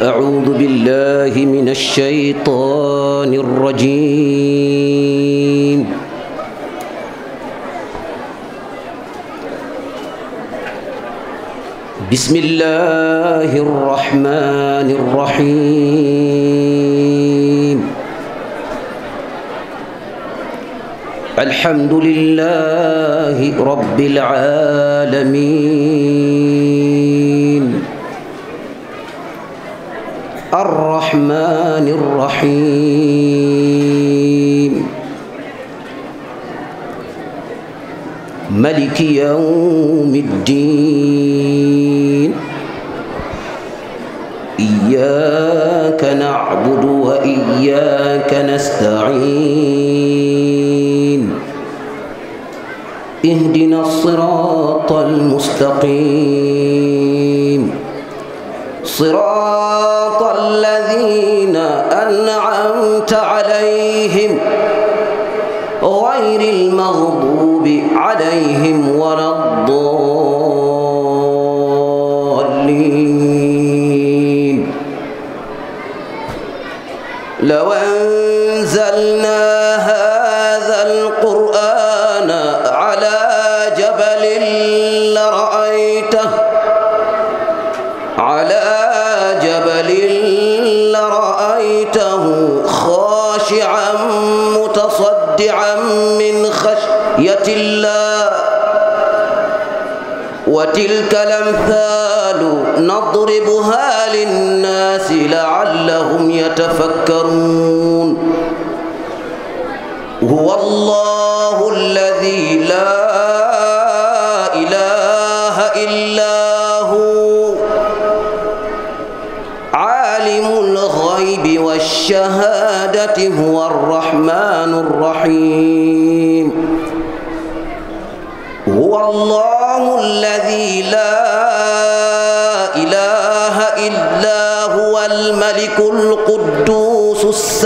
أعوذ بالله من الشيطان الرجيم. بسم الله الرحمن الرحيم. الحمد لله رب العالمين الرحمن الرحيم ملك يوم الدين. إياك نعبد وإياك نستعين. اهدنا الصراط المستقيم صراط الذين أنعمت عليهم غير المغضوب عليهم ولا الضالين. لو أنزلنا هذا القرآن على جبل لرأيته خاشعا متصدعا من خشية الله. وتلك الأمثال نضربها للناس لعلهم يتفكرون. هو الله الذي لا إله إلا هو عالم الغيب والشهادة هو الرحمن الرحيم. هو الله الذي لا إله إلا هو الملك القدوس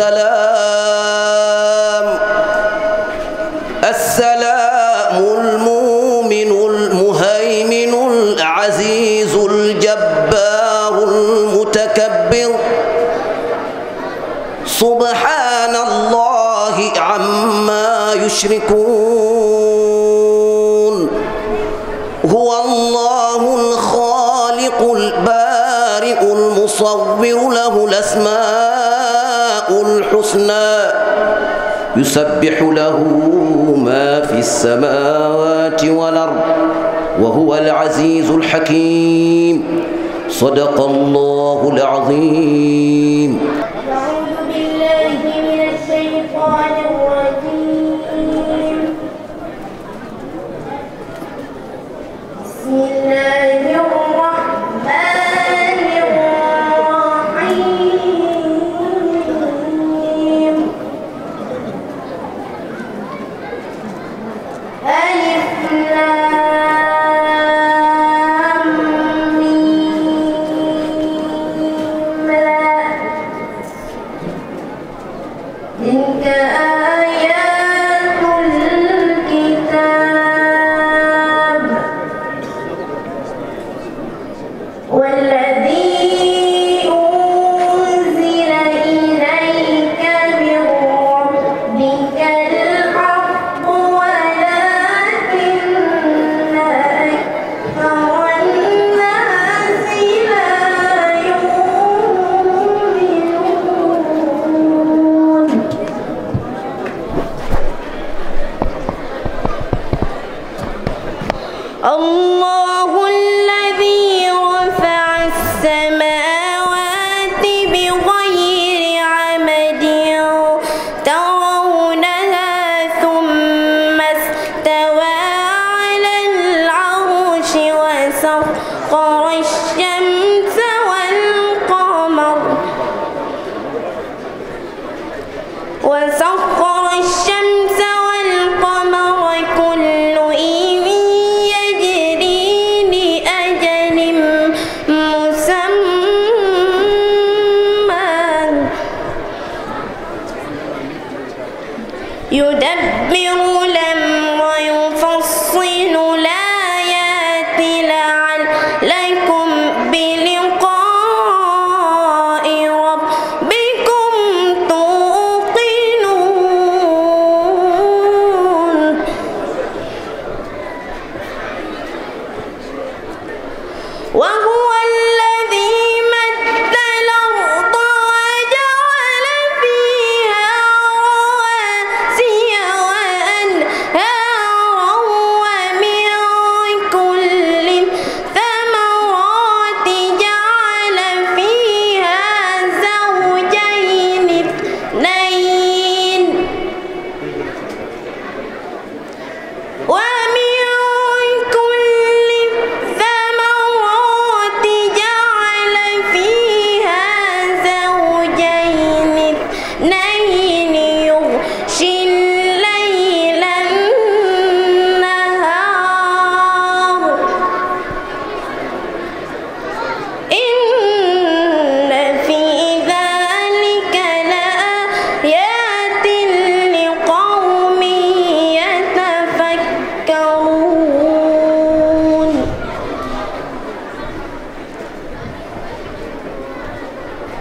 السلام المؤمن المهيمن العزيز الجبار المتكبر. سبحان الله عما يشركون. هو الله الخالق البارئ المصور له الأسماء الحسنى يسبح له ما في السماوات والأرض وهو العزيز الحكيم. صدق الله العظيم. أعوذ بالله من الشيطان الرجيم. بسم الله الرحمن الرحيم. ألف لام ميم تلك آيات الكتاب والذي أنزل إليك من ربك الحق ولكن أكثر الناس لا يؤمنون. الله الذي رفع السماوات بغير عمد ترونها ثم استوى على العرش وسخر الشمس والقمر كل يجري لأجل مسمى يدبر الأمر يفصل الآيات لعلكم بلقاء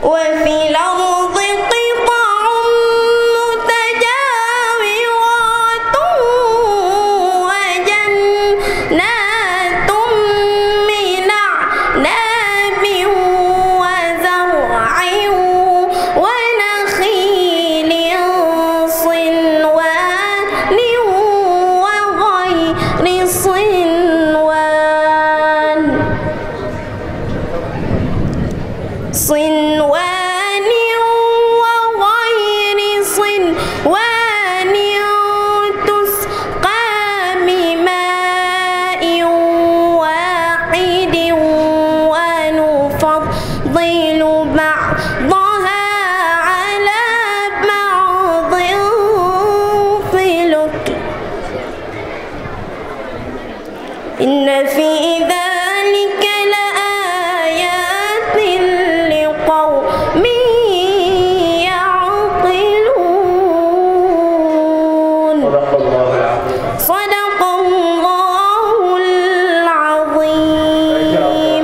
وفي الأرض قطع متجاورات وجنات من أعناب وزرع ونخيل صنوان وغير صنوان وغير صنوان تسقى بماء واحد ونفضل بعضها على بعض في الأكل إن في ذلك لآيات لقوم يعقلون. صدق الله العظيم.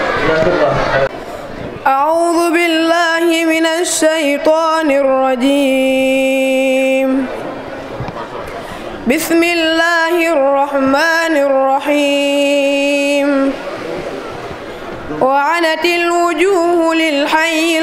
أعوذ بالله من الشيطان الرجيم. بسم الله الرحمن الرحيم. وعنت الوجوه للحي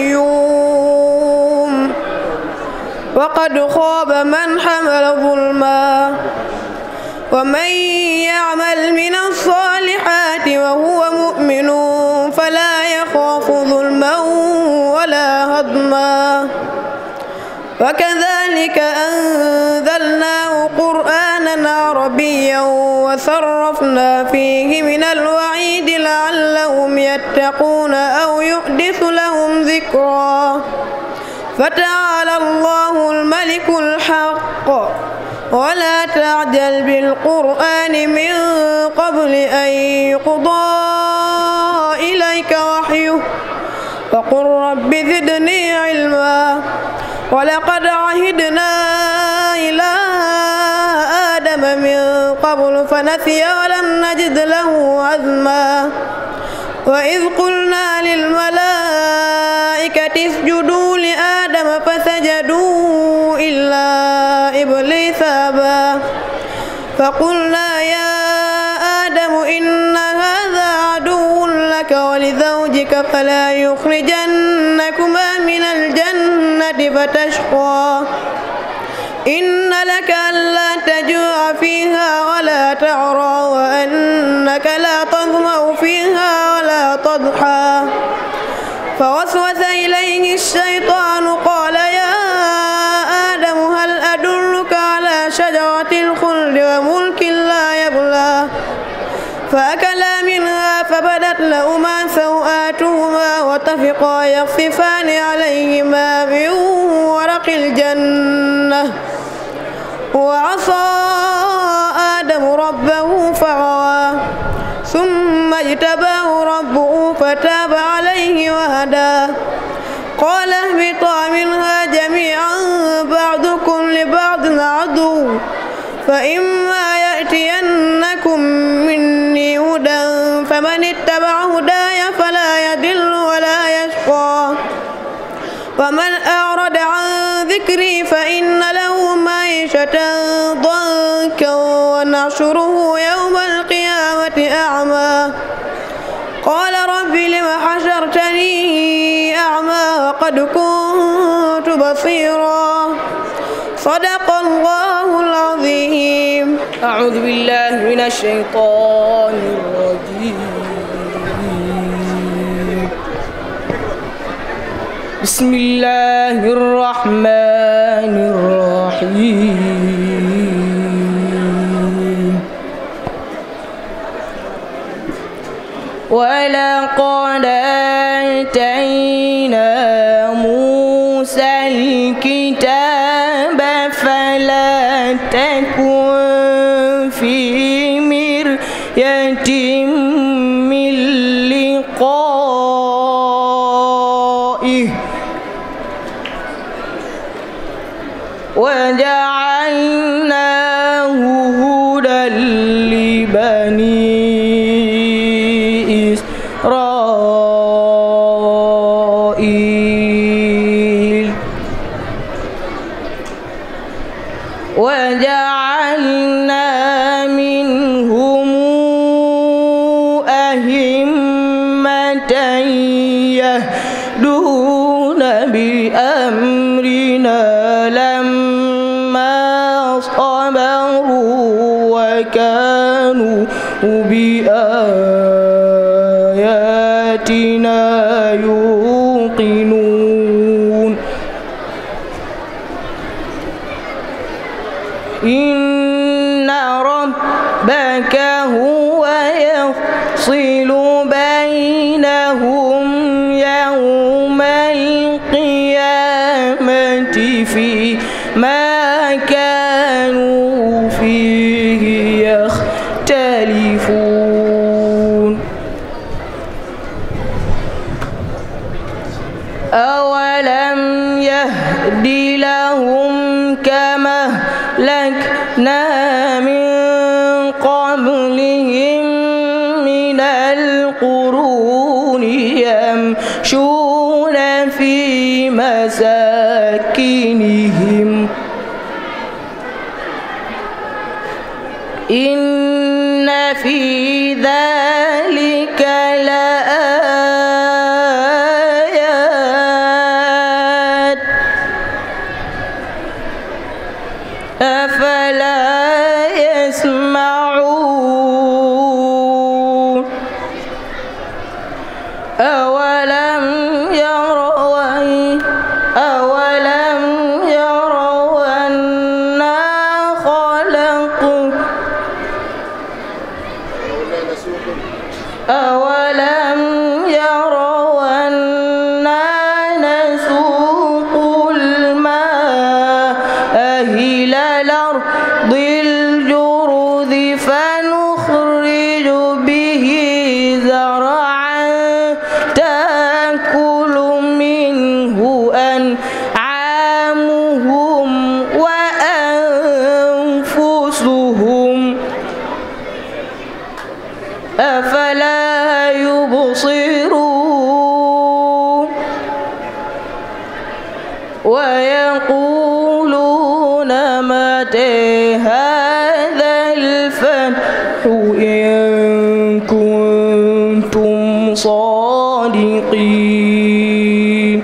القيوم وقد خاب من حمل ظلما ومن يعمل من الصالحات وهو مؤمن فلا يخاف ظلما ولا هضما وكذلك أنزلناه قرآنا عربيا وصرفنا فيه من الوعيد لعلهم يتقون أو يحدث لهم ذكرا فتعالى الله الملك الحق ولا تعجل بالقرآن من قبل أن يقضى إليك وحيه وقل رب زدني علما ولقد عهدنا إلى آدم من قبل فنسي ولم نجد له عزما وإذ قلنا للملائكة اسجدوا لآدم فسجدوا إلا إبليس أبى فقلنا يا آدم إن هذا عدو لك ولزوجك فلا يخرجنكما من الجنة فتشقى إن لك ألا تجوع فيها ولا تعرى وأنك لا تظمأ فيها ولا تضحى فوسوس إليه الشيطان قال يا آدم هل أدلك على شجرة الخلد وملك لا يبلى فأكلا منها فبدت لهما سوآتهما وطفقا يخصفان عليهما من ورق الجنة وعصى آدم ربه فغوى ثم اجتباه ربه فتاب عليه وهدى قال اهبطا منها جميعا بعضكم لبعض عدو فإما يأتينكم مني هدى فمن اتبع هداي فلا يضل ولا يشقى ومن أعرض عن ذكري فإن له معيشة ضنكا ونحشره يوم القيامة أعمى قال رب لم حشرتني أعمى وقد كنت بصيرا صدق الله العظيم. أعوذ بالله من الشيطان الرجيم. بسم الله الرحمن الرحيم. ولقد آتينا موسى الكتاب فلا تكن في مرية من لقائه وجعلناه هدى لبني إسرائيل وجعلنا منهم أئمة يهدون بأمرنا لما صبروا وكانوا بآياتنا يوقنون إن ربك هو يفصل بينهم يوم القيامة فيما كانوا فيه يختلفون أولم يهد لهم كما أهلكنا من قبلهم من القرون يمشون في مساكنهم إن في ذلك لآيات أفلا يسمعون أولم يروا أنا خلقنا أولم يروا أنا نسوق الماء إلى الأرض الجرذ فنخرج به زرعا تأكل منه أنعامهم وأنفسهم أفلا يبصرون ويقولون متى هذا الفتح إن كنتم صادقين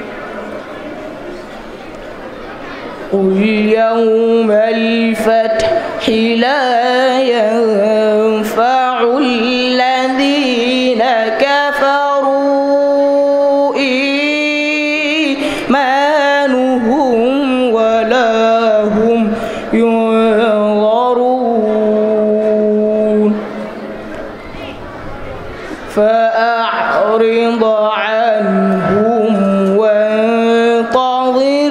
قل يوم الفتح لا ينفع الذين كفروا إيمانهم ولا هم ينظرون فأعرض عنهم وانتظر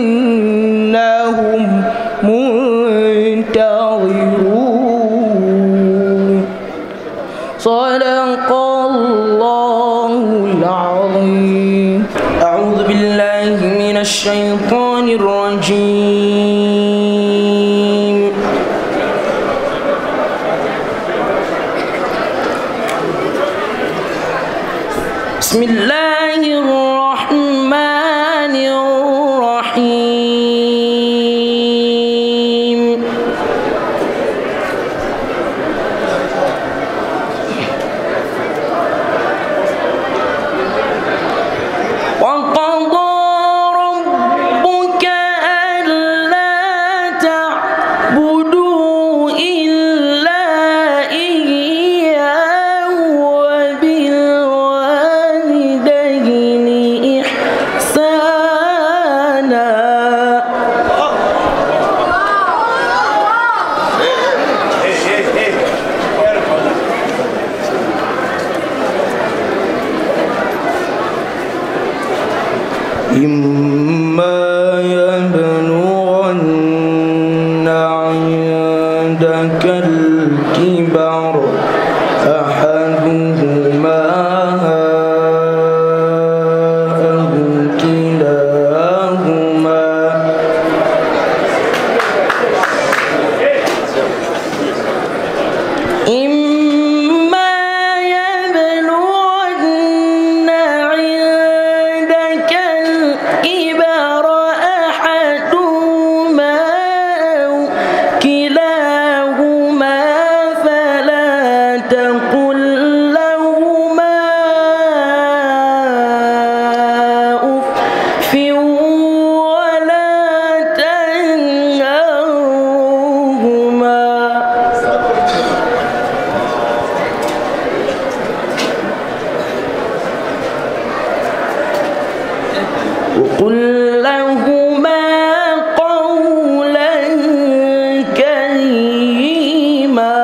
إنهم منتظرون صدق الله العظيم. أعوذ بالله من الشيطان الرجيم. بسم الله الرحمن الرحيم. وقضى ربك ألا تعبدوا إلا إياه وبالوالدين إحسانا إما يبلغن عندك الكبر أحدهما أو كلاهما إما يبلغن عندك الكبر قل لهما قولا كريما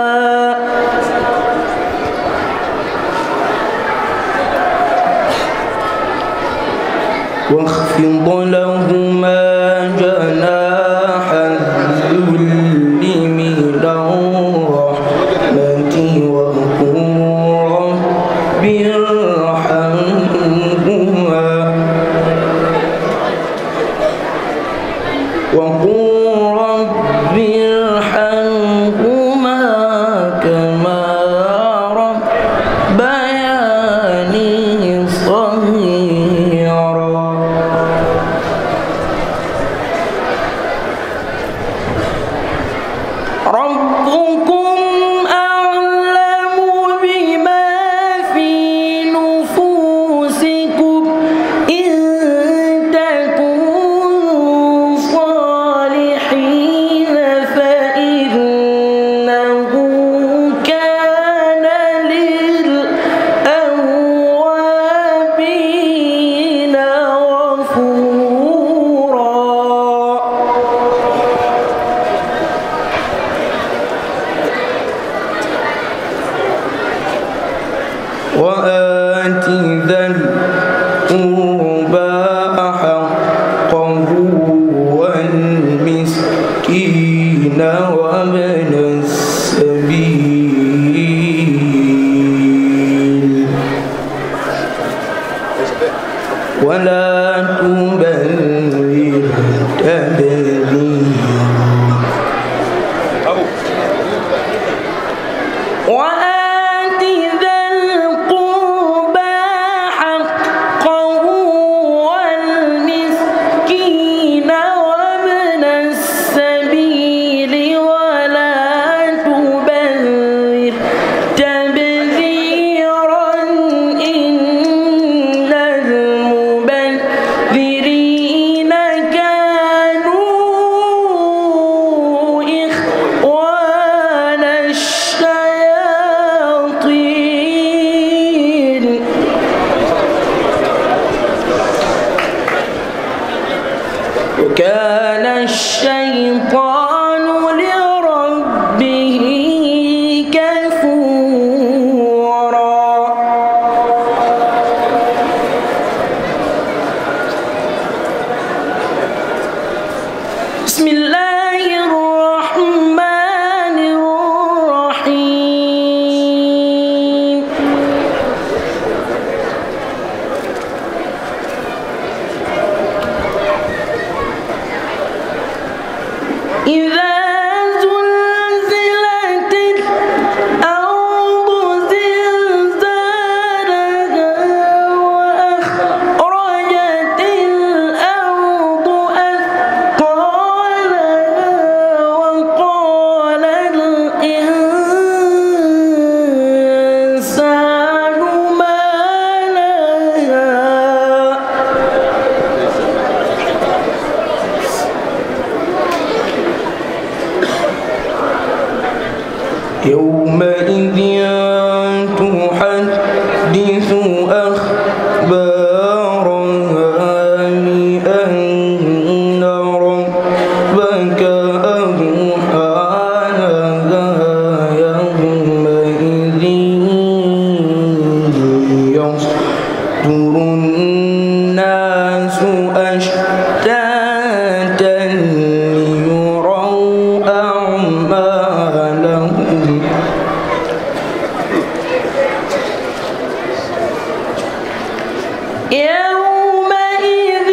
واخفض لهما جناح الذل من الرحمة وقل رب ارحمهما كما ربياني صغيرا ربكم أعلم بما في نفوسكم إن تكونوا صالحين فإنه كان للأوابين غفورا وآت ذا القربى حقه والمسكين وابن السبيل ولا تبذر تبذيرا وآت ذا القربى حقه والمسكين وابن السبيل ولا تبذر تبذيرا إن المبذرين كانوا إخوان الشياطين وكان الشيطان لربه كفورا بسم الله الرحمن الرحيم إذا زلزلت الأرض زلزالها وأخرجت الأرض أثقالها وقال الإنسان ما لها يومئذ تحدث أخبارها بأن ربك أوحى لها يومئذ يصدر الناس أشتاتا ليروا أعمالهم يومئذ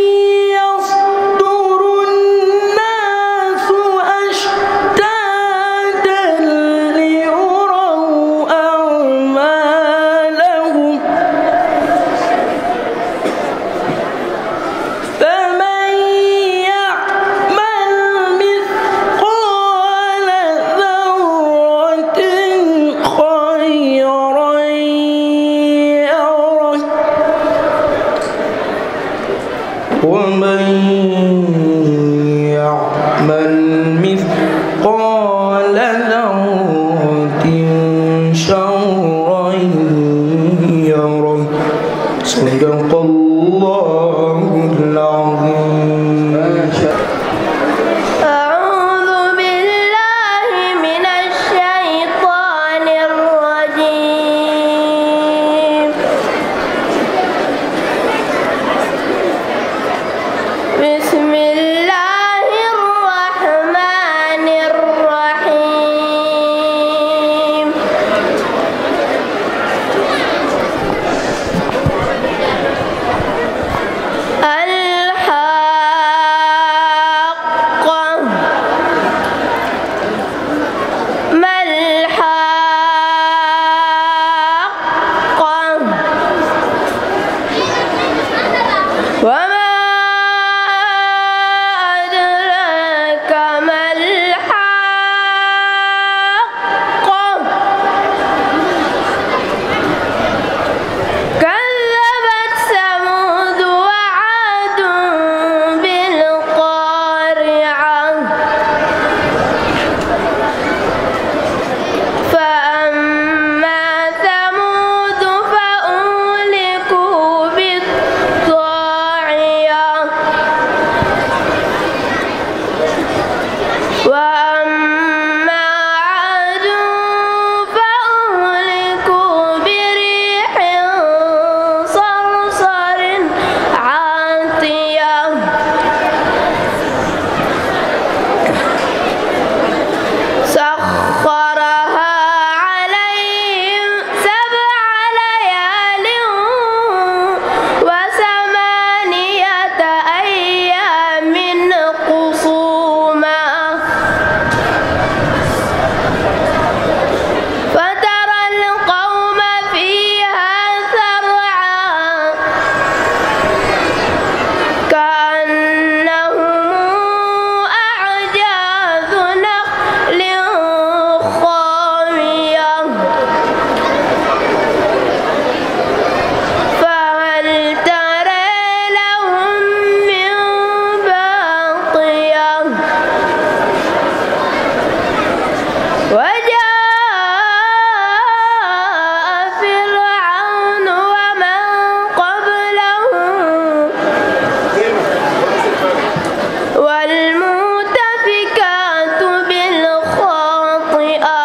يصدر الناس أشتاتا ليروا أعمالهم فمن يعمل مثقال ذرة خيرا يره ومن يعمل مثقال ذرة شرا يره. صدق الله العظيم. أعوذ بالله من الشيطان الرجيم. بسم الله الرحمن الرحيم. الحاقة ما الحاقة وما أدراك ما الحاقة كذبت ثمود وعاد بالقارعة فأما ثمود فأهلكوا بالطاغية وأما عاد فأهلكوا بريح صرصر عاتية سخرها عليهم 7 ليال و8 أيام حسوما فترى القوم فيها سرعا كأنهم أعجاز نخل خاوية فهل ترى لهم من باقية وجاء فرعون ومن قبله والمؤتفكات بالخاطئة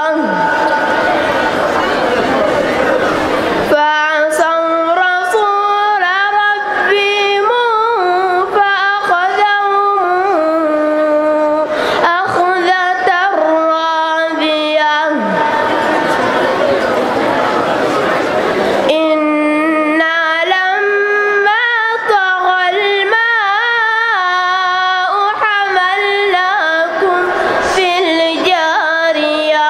فعصوا رسول ربهم فأخذهم أخذة رابية إنا لما طغى الماء حملناكم في الجارية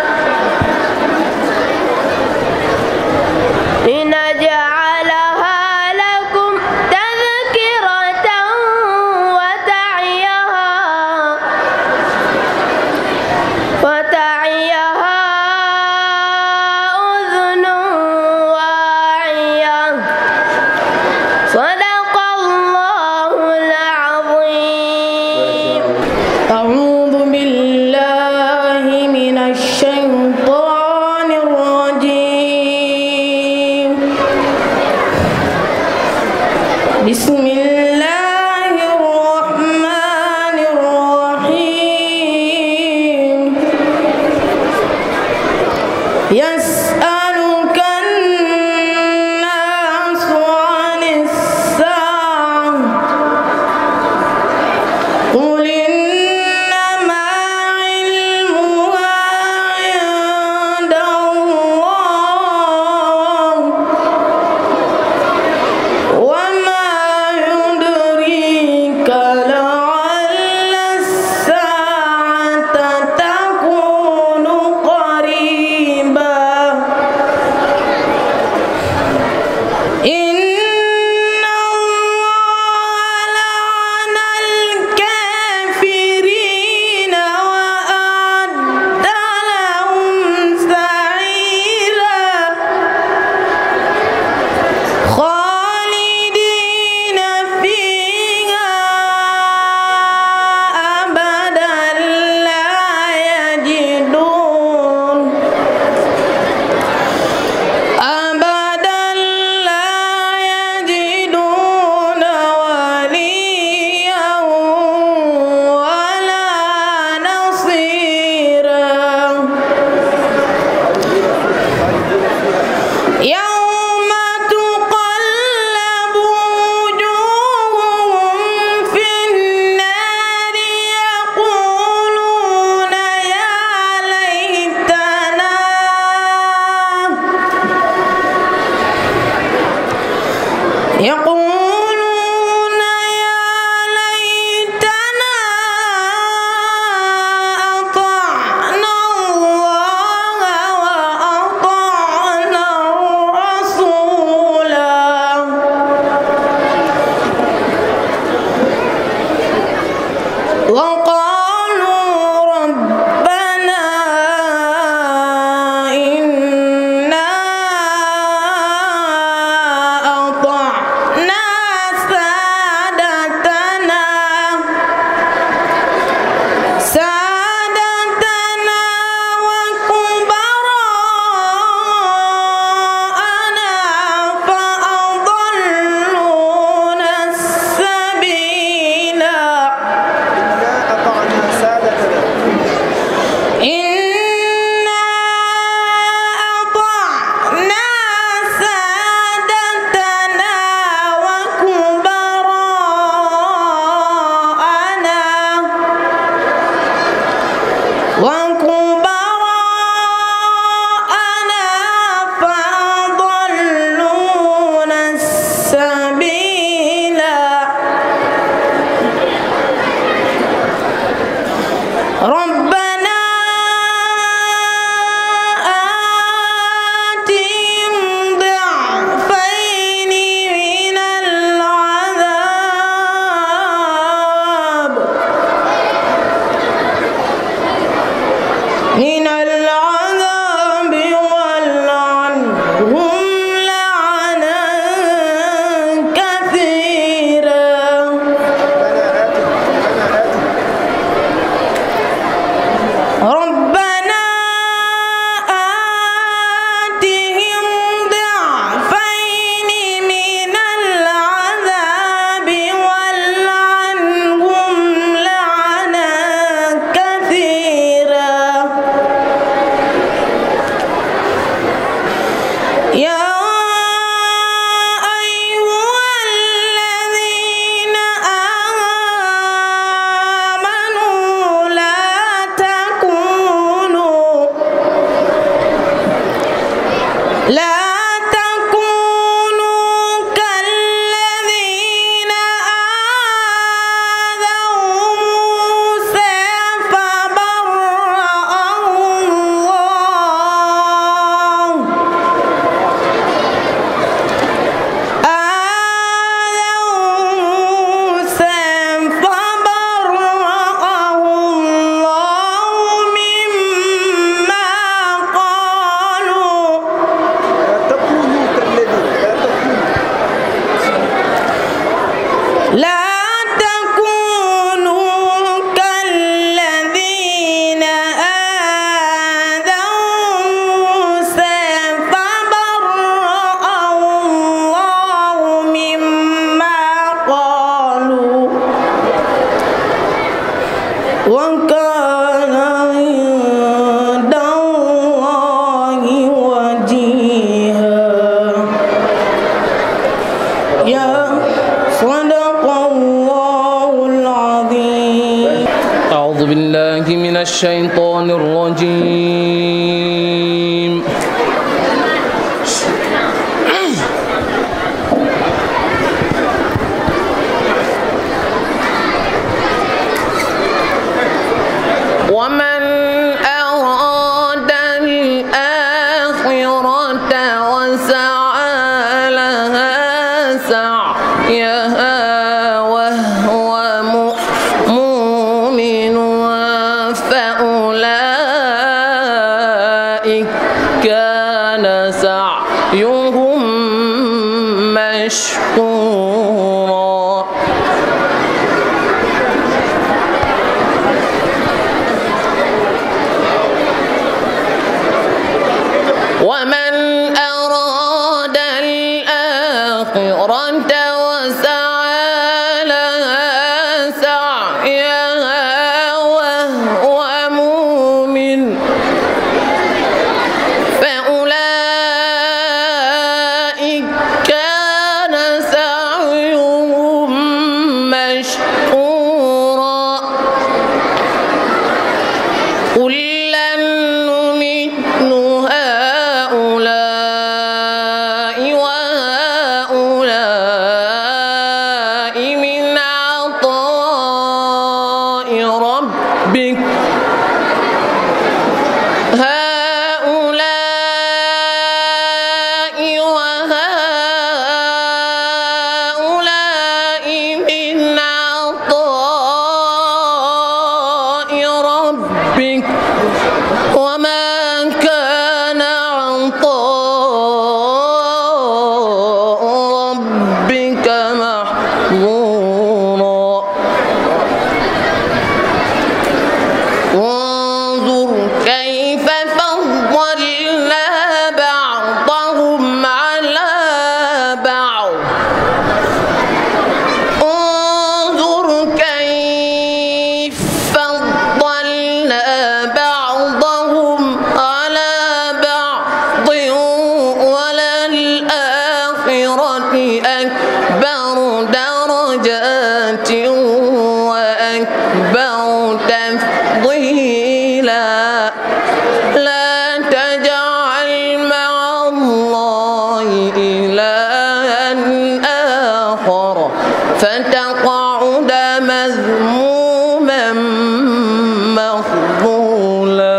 لنجعلها لكم تذكرة وتعيها أذن واعية صدق الله العظيم. أعوذ بالله من الشيطان الرجيم. بسم الله الرحمن الرحيم. يسألك الناس عن الساعة قل إنما علمها عند الله وما يدريك يقولون يا ليتنا أطعنا الله وأطعنا الرسولا وقالوا ربنا إنا أطعنا سادتنا وكبراءنا فأضلونا السبيلا إنا أطعنا سادتنا وكبراءنا فأضلونا السبيلا ربنا آتهم ضعفين من العذاب والعنهم لعنا كثيرا ربنا آتهم ضعفين من العذاب والعنهم لعنا كثيرا يا أيها الذين آمنوا لا تكونوا كالذين آذوا موسى فبرأه الله مما قالوا لا تكونوا كالذين آذوا موسى فبرأه الله مما قالوا وكان عند الله وجيها صدق الله العظيم. أعوذ بالله من الشيطان الرجيم. ومن أراد الآخرة وسعى لها سعيها وهو مؤمن فأولئك كان سعيهم مشكورا. ومن أراد الآخرة وسعى لها سعيها وهو مؤمن فأولئك كان سعيهم مشكورا. كلا نمد هؤلاء أكبر درجات وأكبر تفضيلا لا تجعل مع الله إلها آخر فتقعد مذموما مخذولا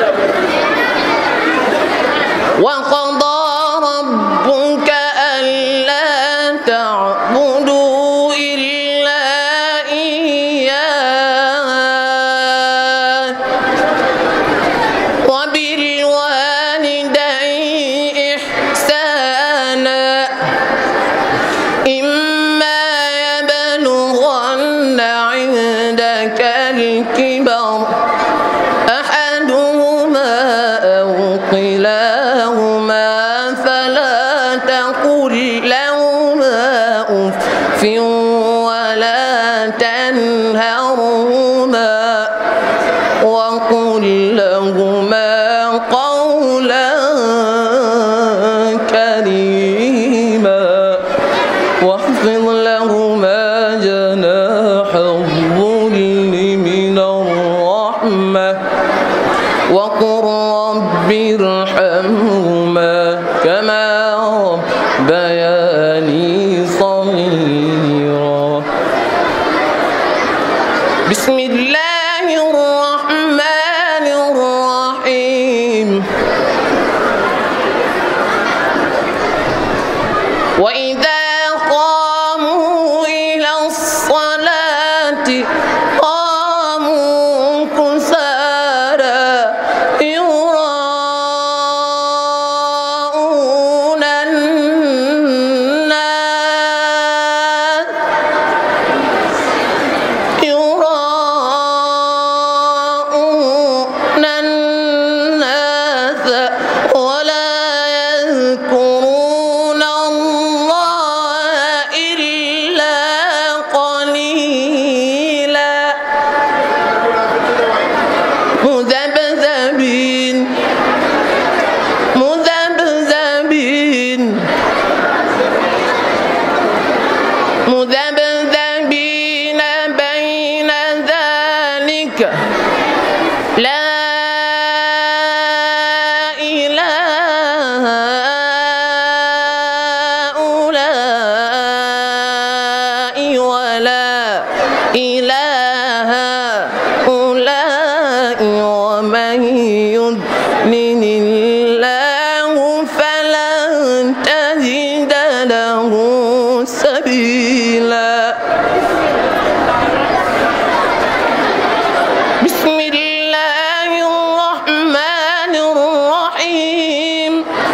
وقضى ربك ألا تعبدوا إلا إياه وبالوالدين إحسانا إما يبلغن عندك الكبر أحدهما أو كلاهما فلا تقل لهما أف ولا تنهرهما وقل لهما قولا كريما واخفض لهما جناح الذل من الرحمة وقل رب ارحمهما كما ربياني صغيرا بسم الله الرحمن الرحيم وإذا قاموا إلى الصلاة قاموا كسالى يراءون الناس ولا يذكرون الله إلا قليلا مذبذبين بين ذلك لا إله هؤلاء ولا إله هؤلاء ومن يضلل الله فلن تجد له سبيلا بسم الله الرحمن الرحيم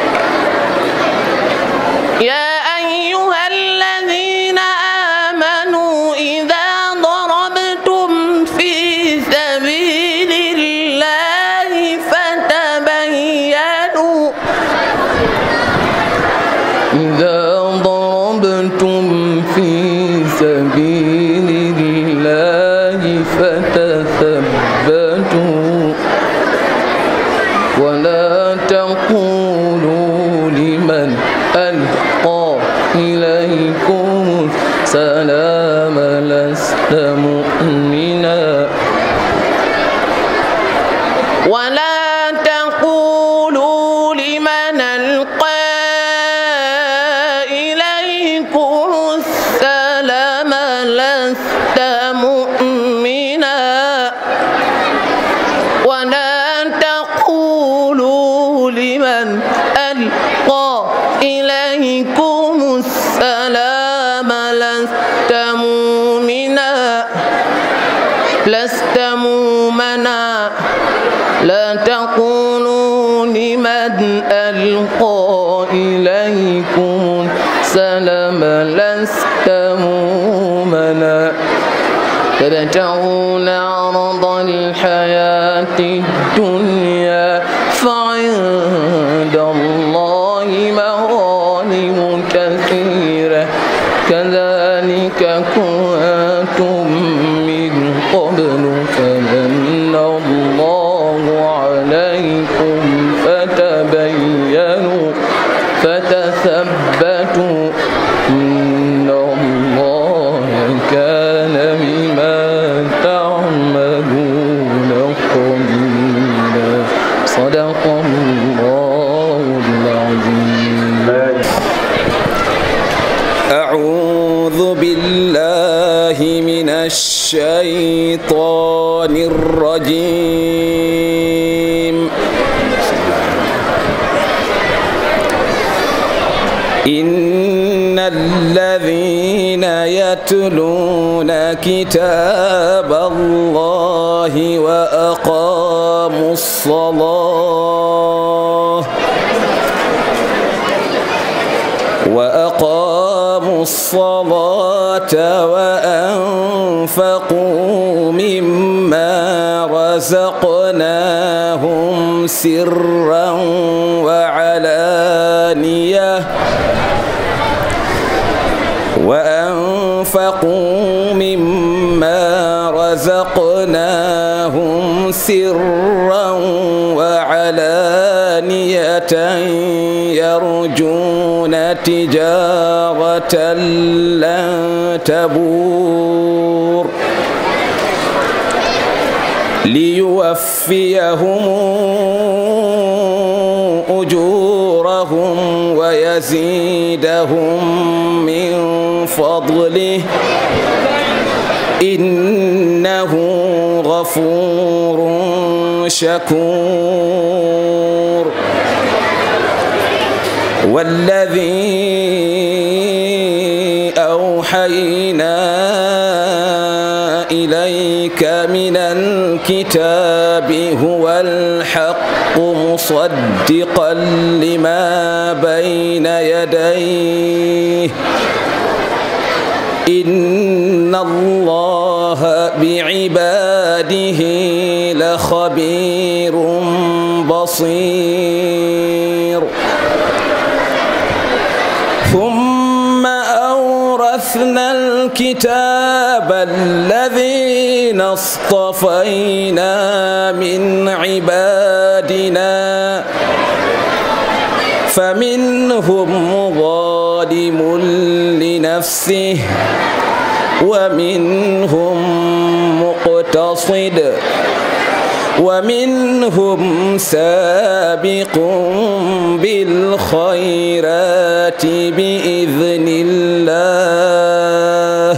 يا أيها الذين آمنوا إذا ضربتم في سبيل الله فتبينوا إذا ضربتم في سبيل الله فتثبتوا ولا تقولوا لمن ألقى إليكم السلام لست مؤمنا ولا تقولوا لمن ألقى إليكم السلام لست مؤمنا ولا تقولوا لمن ألقى إليكم السلام لست مؤمنا لا تقولوا لمن ألقى إليكم السلام لست مؤمنا تبتغون عرض الحياة الدنيا فعند الله مغانم كثيرة كذلك كنتم من قبل فمن الله عليكم فتبينوا فتثبتوا إن أعوذ بالله من الشيطان الرجيم. إن الذين يتلون كتاب الله وأقاموا الصلاة وأنفقوا مما رزقناهم سرا وعلانية يرجون تجارة لن تبور ليوفيهم أجورهم ويزيدهم من فضله إنه غفور شكور. والذي أوحينا إليك من الكتاب هو الحق مصدقا لما بين يديه إن الله بعباده لخبير بصير. ثم أورثنا الكتاب الذين اصطفينا من عبادنا فمنهم ظالم لنفسه ومنهم مقتصد ومنهم سابق بالخيرات بإذن الله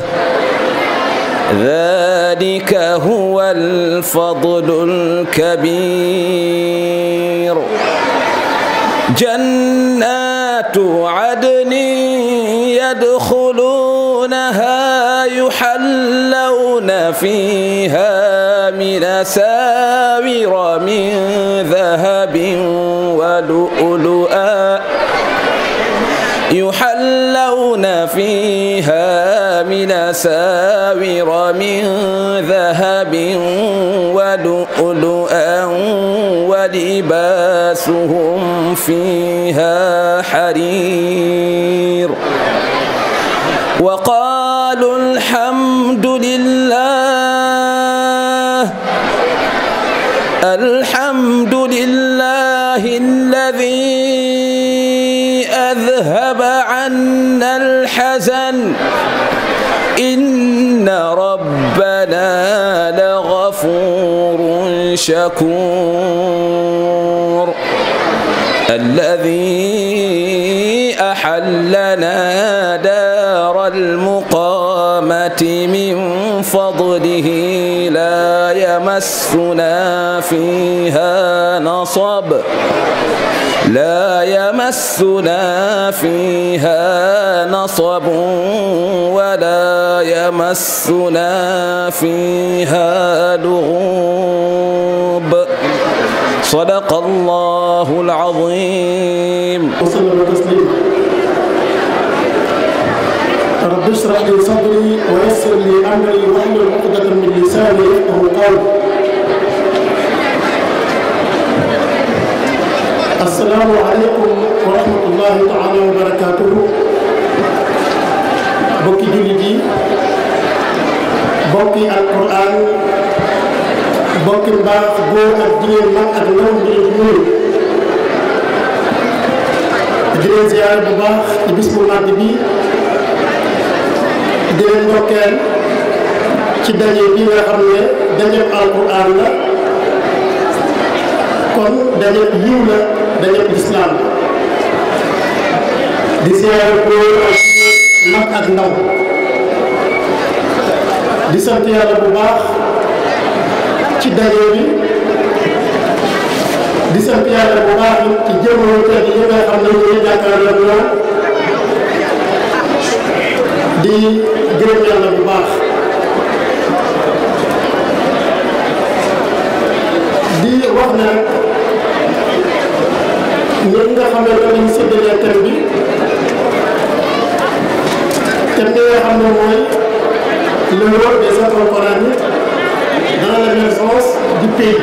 ذلك هو الفضل الكبير. جنات عدن يدخلونها يحلون فيها من أساور من ذهب ولؤلؤا يحلون فيها من أساور من ذهب ولؤلؤا ولباسهم فيها حرير. وقالوا الحمد لله الذي أذهب عنا الحزن إن ربنا لغفور شكور. الذي أحلنا دار المقامة من فضله لا يمسنا فيها نصب ولا يمسنا فيها لغوب. صدق الله العظيم. وسلم تسليما. رب اشرح لي صدري ويسر لي امري واحلل عقدة من لساني يفقهوا قولي. السلام عليكم ورحمة الله تعالى وبركاته. بوكي جوليدي بوكي القرآن bokki mbaax góor ak jigéen mag ak ndaw ñu leen nuyu di leen ziyaare bu baax ci bis bu màgg bi di leen ndokkeel ci daje bi nga xam ne dajeeb alquran la kon dajeeb yiw la dajeeb lislaam di ziyaare góor ak mag ak ndaw di sant yàlla bu baax ci daje bi di sant yàlla bu baax ci jëmmoo tedd yi nga xam ne ñu ngi jàkkaarloo ñoom di gërëm yàlla bu baax di wax ne ñun nga xam ne loolu lañu séddalee thème bi thème bi nga xam ne mooy le rôle des écoles coraniques dans l'émergence du pays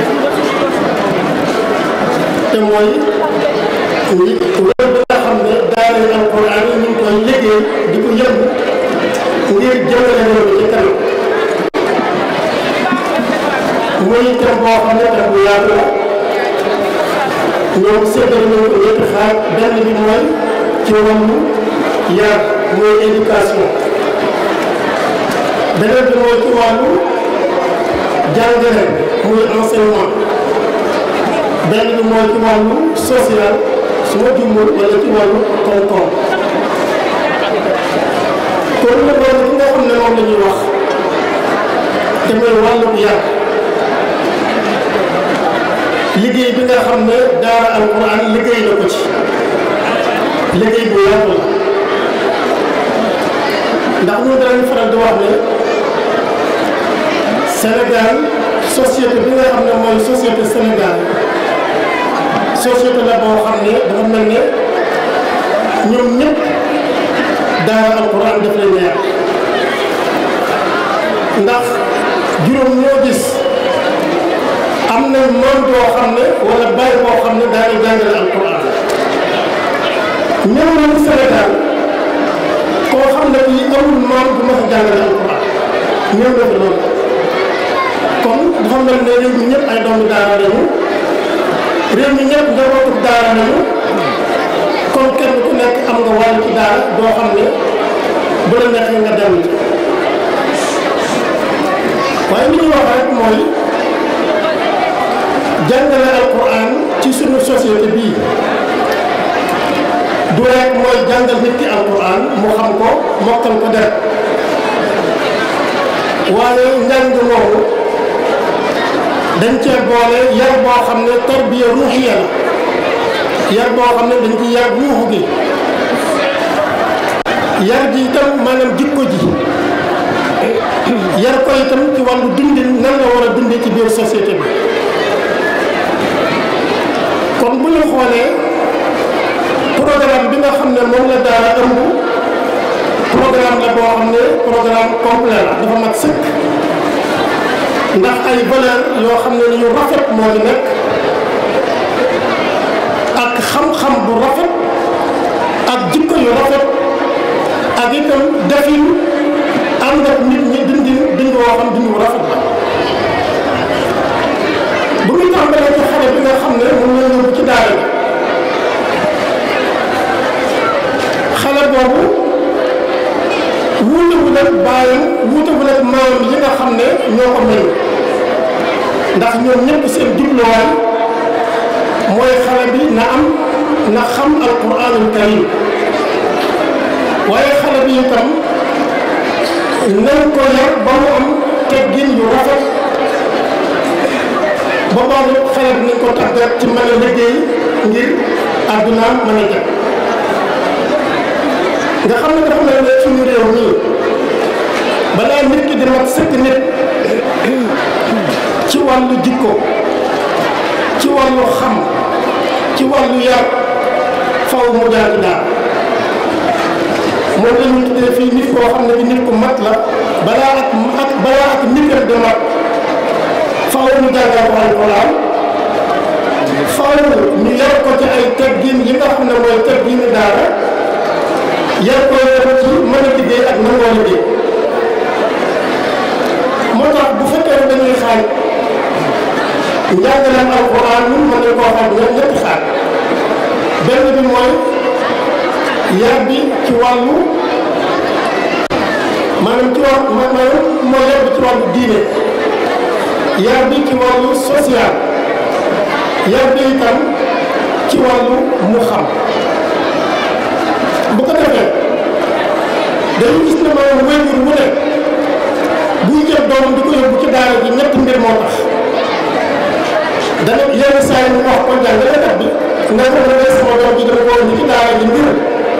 te mooy rôle bi nga xam ne daara alquran yi ñu ngi koy liggéey di ko yëngu ngir jëmale réew mi ci kanam muy thème boo xam ne thème bu yaatu la ñoom séddale nañu ko ñetti xaaj benn bi mooy ci wàllu yar mooy éducation beneen bi mooy ci wàllu jàngale muy enseignement benn bi mooy ci wàllu social su ma juumul wala ci wàllu koom-koom kon nag loolu ki nga xam ne moom la ñuy wax te mooy wàllu yar liggéey bi nga xam ne daara alquran liggéey na ko ci liggéey bu yaatu la ndax ñun danañ faral di wax ne Sénégal société bi nga xam ne mooy société Sénégal société la boo xam ne dafa mel ne ñoom ñëpp daara alquran daf lay neex ndax juróom ñoo gis am na moom boo xam ne wala bàyyi boo xam ne daanay jàngale alquran ñëw nañu Sénégal koo xam ne kii amul moom bu ma sa jàngale alquran ñëw na fi loolu kon dafa mel ne réew mi ñëpp ay doomu daara lañu réew mi ñëpp njabootu daara lañu kon kenn ku nekk am nga wàll ci daara doo xam ne bu la neexee nga dem ci waaye li ñu wax rek mooy jàngale alquran ci sunu société bii du rek mooy jàngal nit ki alquran mu xam ko mokkal ko def waaye njàng moomu dañ cee boole yar boo xam ne tarbiya ruuxiya la yar boo xam ne dañ ci yar ruuxu gi yar ji itam maanaam jikko ji yar ko itam ci wàllu dundin nan la war a dundee ci biir société bi kon bu ñu xoolee programme bi nga xam ne moom la daara ëmb programme la boo xam ne programme complet la dafa mat sëkk ndax ay valeur yoo xam ne yu rafet moo di nekk ak xam-xam bu rafet ak jikko yu rafet ak itam defin ànd ak nit ñi dindi woo xam dindi bu rafet la bu ñu tàmbalee ci xale bi nga xam ne moom la yóbbu ci daara bi xale boobu wuutewul ak baayam wuutewul ak maamam yi nga xam ne ñoo ko mel ndax ñoom ñëpp seen jubluwaay mooy xale bi na xam alquranul karim waaye xale bi itam nañ ko yar ba mu am teggin yu rafet ba boobu xale bi nañ ko tàggat ci mën a liggéey ngir àddunaam mën a jag nga xam ne dafa mel ne suñu réew nii balaa nit ki di mat sëkk nit ci wàllu jikko ci wàllu xam ci wàllu yar faw mu jaar ci daara moom la ñu tuddee fii nit koo xam ne bi nit ku mat la balaa ak nitam di mat faw ñu jàngal ko alquran faw ñu yar ko ci ay teggin yi nga xam ne mooy teggini daara yar ko ci mën a liggéey ak nangoo liggéey moo tax bu fekkee ne dañuy xaaj njàngaleem alquran ñun mën nañ koo xaaj ñetti xaaj benn bi mooy yar bi ci wàllu maanaam mooy yar bi ci wàllu diine yar bi ci wàllu social yar bi itam ci wàllu mu xam bu ko defee dañu gis ne maanaam wéyjur wu ne buy jël doomam di ko yóbbu ci daara ji ñetti mbir moo tax dana yenn saa yi mu wax ko jàngalekat bi nga ko ne sama doom ji dama ko indi ci daara ji mbir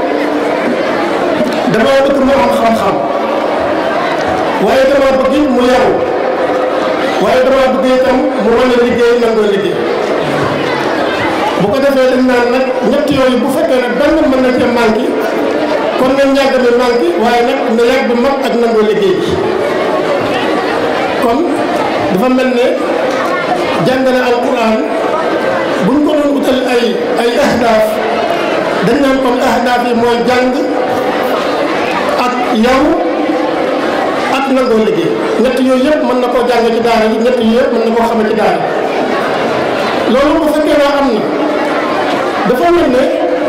dama bëgg mu am xam-xam waaye dama bëgg mu yaru waaye dama bëgg itam mu mën a liggéey nangoo liggéey bu ko defee dañ naan nag ñett yooyu bu fekkee ne benn mën na cee manqué kon na njàng mi manqué waaye nag na yar bi mag ak nangoo liggéey bi kon dafa mel ne jàngale alquran buñ ko doon utal ay ahdaaf dañ naan kon ahdaaf yi mooy jàng ak yaw ak nangoo liggéey ñett yooyu yëpp mën na koo jàng ci daara yi ñett yooyu yëpp mën na koo xame ci daara loolu bu fekkee naa am na dafa mel ne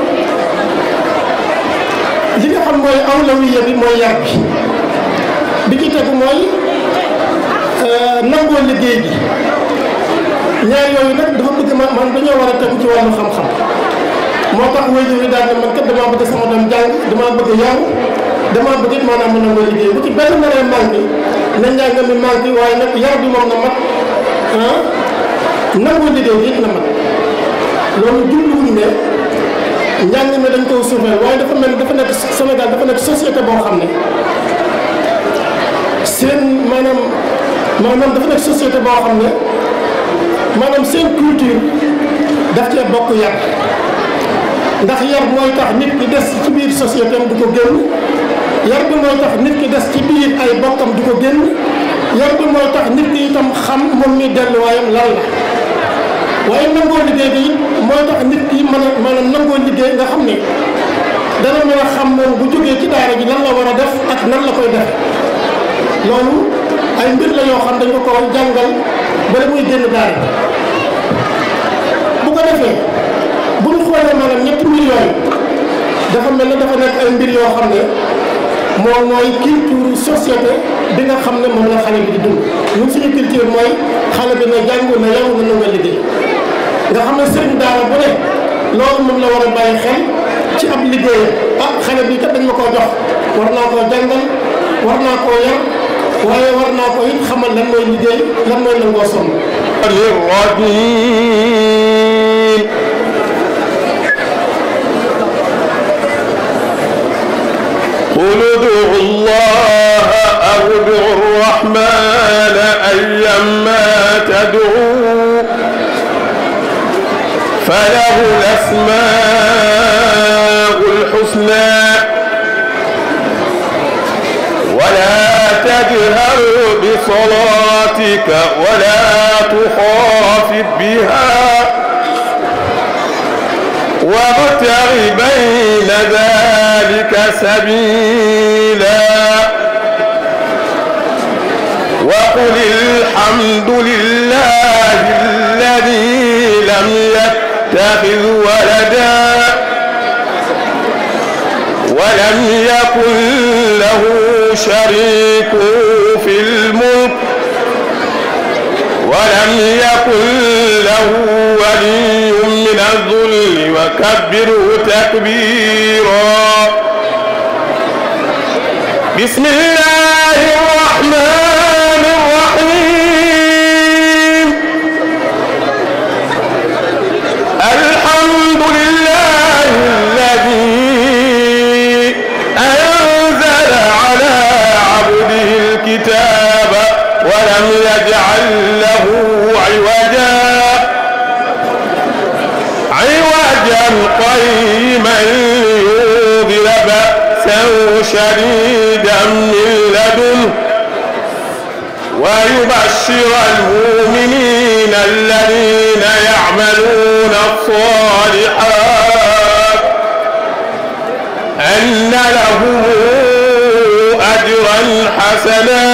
li nga xam mooy awlawiya bi mooy yar bi ci tegu mooy nangoo liggéey bi ñaar yooyu nag dafa bëgg man dañoo war a tegu ci wàllu xam-xam moo tax waajur yi daal ne man kat damaa bëgg sama doom jàng damaa bëgg yaw damaa bëgg it maanaam mu nangoo liggéey bu ci benn naree manqué na njàng mi manqué waaye nag yar bi moom na mat nangoo liggéey bi it na mat loolu jubluwuñu ne njàng mi dañ koy suufeel waaye dafa mel dafa nekk Sénégal dafa nekk société boo xam ne seen maanaam dafa nekk société boo xam ne maanaam seen culture daf cee bokk yar ndax yar mooy tax nit ki des ci biir société am du ko génn yar bi mooy tax nit ki des ci biir ay bokkam du ko génn yar bi mooy tax nit ki itam xam moom mi delluwaayam lan la waaye nangoo liggéey bi it mooy tax nit ki mën a maanaam nangoo liggéey nga xam ne dana mën a xam moom bu jógee ci daara ji lan la war a def ak nan la koy def loolu ay mbir la yoo xam dañ ko jàngal bala muy génn daara ji bu ko defee bu ñu xoolee maanaam ñetti mbir yooyu dafa mel ne dafa nekk ay mbir yoo xam ne moom mooy culture société bi nga xam ne moom la xale bi di dund ñun suñu culture mooy xale bi na jàng na yow na nanga liggéey nga xam ne sëriñ daara bu ne loolu moom la war a bàyyi xel ci ab liggéey xale bi kat dañ ma koo jox war naa koo jàngal war naa koo yar waaye war naa ko it xamal lan mooy liggéey lan mooy nangoo sonn قل ادعوا الله أو ادعوا الرحمن أيما تدعوا فله الأسماء الحسنى ولا تجهر بصلاتك ولا تخافت بها وابتغ بين ذلك سبيلا وقل الحمد لله الذي لم يتخذ ولدا ولم يكن له شريك في الملك ولم يكن له ولي من الذل وكبره تكبيرا بسم الله الرحمن الرحيم الحمد لله الذي أنزل على عبده الكتاب ولم يجعل له عوجا قيما لينذر بأسا شديدا من لدنه ويبشر المؤمنين الذين يعملون الصالحات أن لهم أجرا حسنا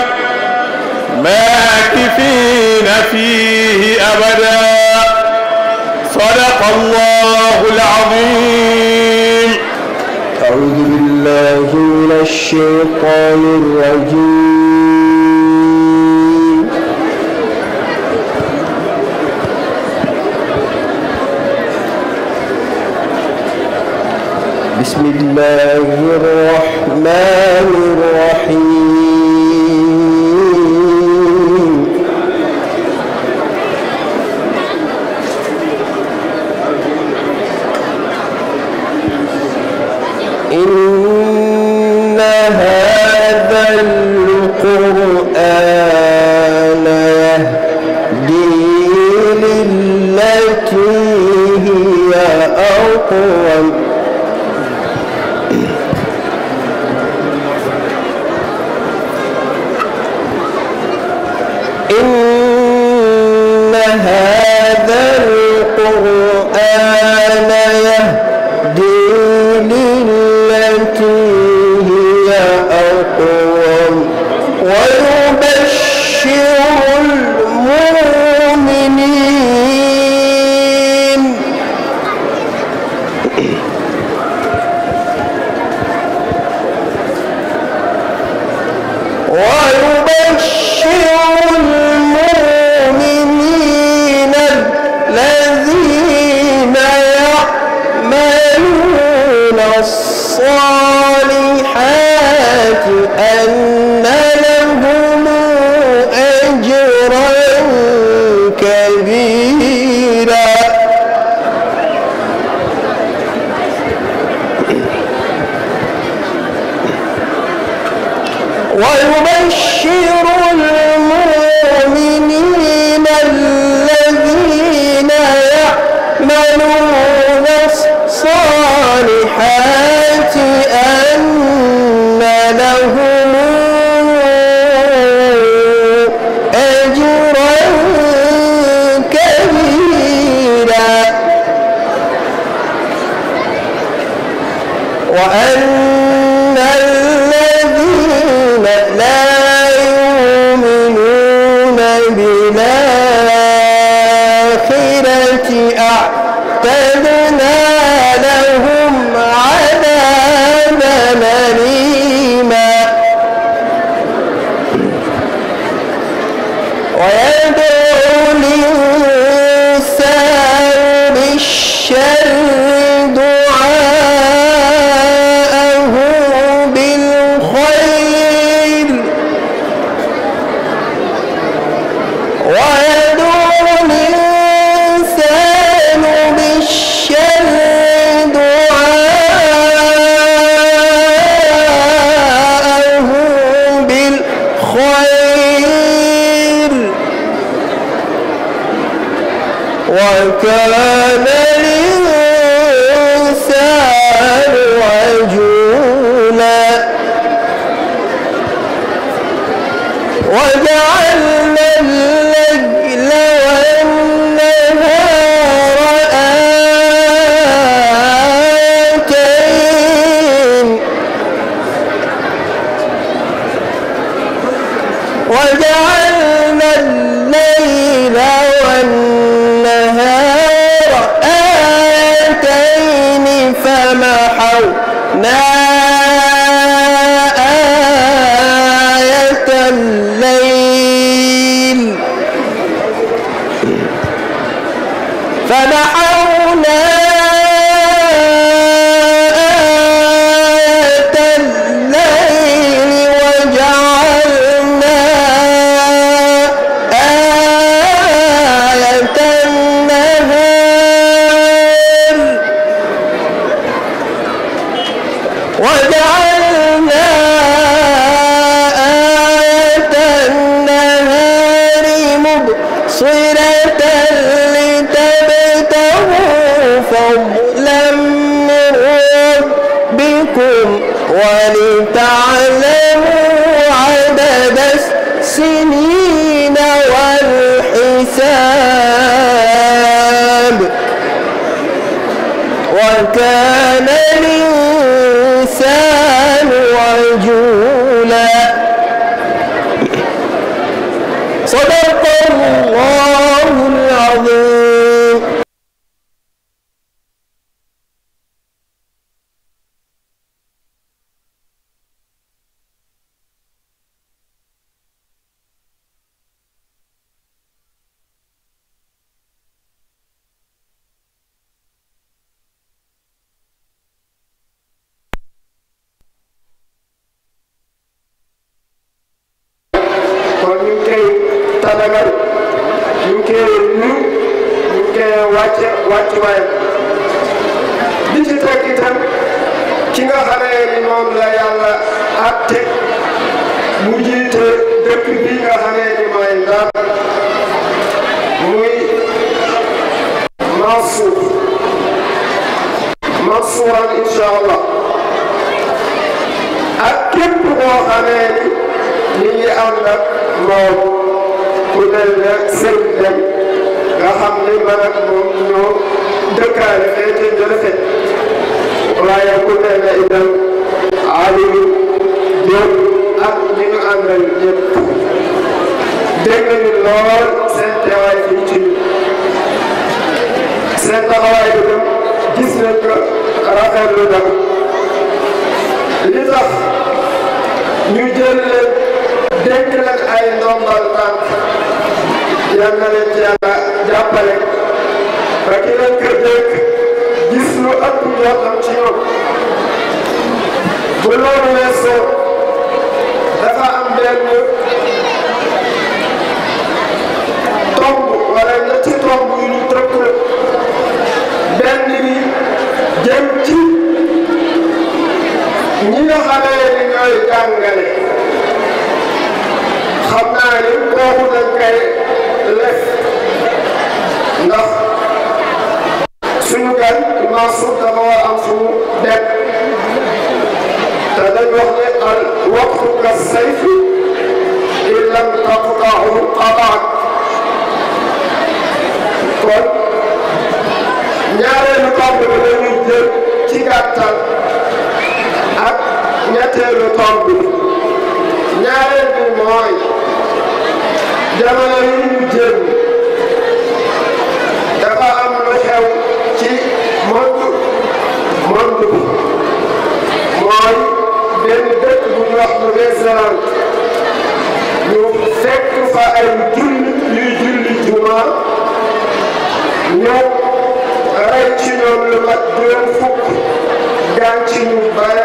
ماكثين فيه أبدا صدق الله العظيم أعوذ بالله من الشيطان الرجيم بسم الله الرحمن الرحيم إن هذا القرآن يهدي للتي هي أقوم ويبشر المؤمنين الذين يعملون الصالحات أن لهم أجرا كبيرا ويبشر المؤمنين الذين يعملون الصالحات أن لهم أجرا كبيرا وأن الذين لا يؤمنون بالآخرة أعتدنا لهم عذابا أليما ويدعو الإنسان بالشر دعاءه بالخير ويدعو الإنسان بالشر دعاءه بالخير وكان الإنسان عجولا وجعلنا الليل والنهار آيتين وجعلنا الليل والنهار آيتين فمحونا آية الليل وجعلنا آية النهار وجعلنا آية النهار مبصرة لتبتغوا فضلا من ربكم ولتعلموا عدد السنين والحساب وكان الإنسان عجولا صدق الله العظيم. kon ñu ngi koy tàggat ñu ngi koy nuyu ñu ngi koy wàccuwaay bi ci teg itam ki nga xamee ni moom la yàlla àtte mu jiite dëkk bi nga xamee ni mooy Ndar muy Mansour incha allah ak képp koo xamee ni ñu ngi ànd ak moom ku mel ne Serigne Dem nga xam ni man ak moom ñoo dëkkaale fee ca Njolofeen waaye ku mel ne itam Aliou Diop ak ñi ñu àndal ñëpp dégg nañu lool seen teewaay fii ci seen taxawaay bi tam gis nañ ko rafetlu na li tax ñu jël leen dénk leen ay ndombal tànk yal na leen ci yàlla jàppale ba ki leen ko dénk gis lu ëpp njortam ci ñoom bu loolu weesoo dafa am benn tomb wala ñetti tomb yu ñu tëkk benn bi jëm ci ñi nga xamee ni ñooy jàngale xam naa ni kooku dañ koy lef ndax suñu gan Mansour dafa war am fu mu dem te dañ wax ne al waqtu ka sayfi in lam taqta'hu qata'ak kon ñaareelu tomb bi dañuy jël ci gàttal ak ñetteelu tomb bi ñaareel bi mooy jamono yi ñu jël dafa am lu xew ci monde bi mooy benn dëkk bu ñu wax Nouvelle-Zélande ñu fekk fa ay julli juma ñëw rey ci ñoom lu mat juróom fukk gaañ ci ñu bare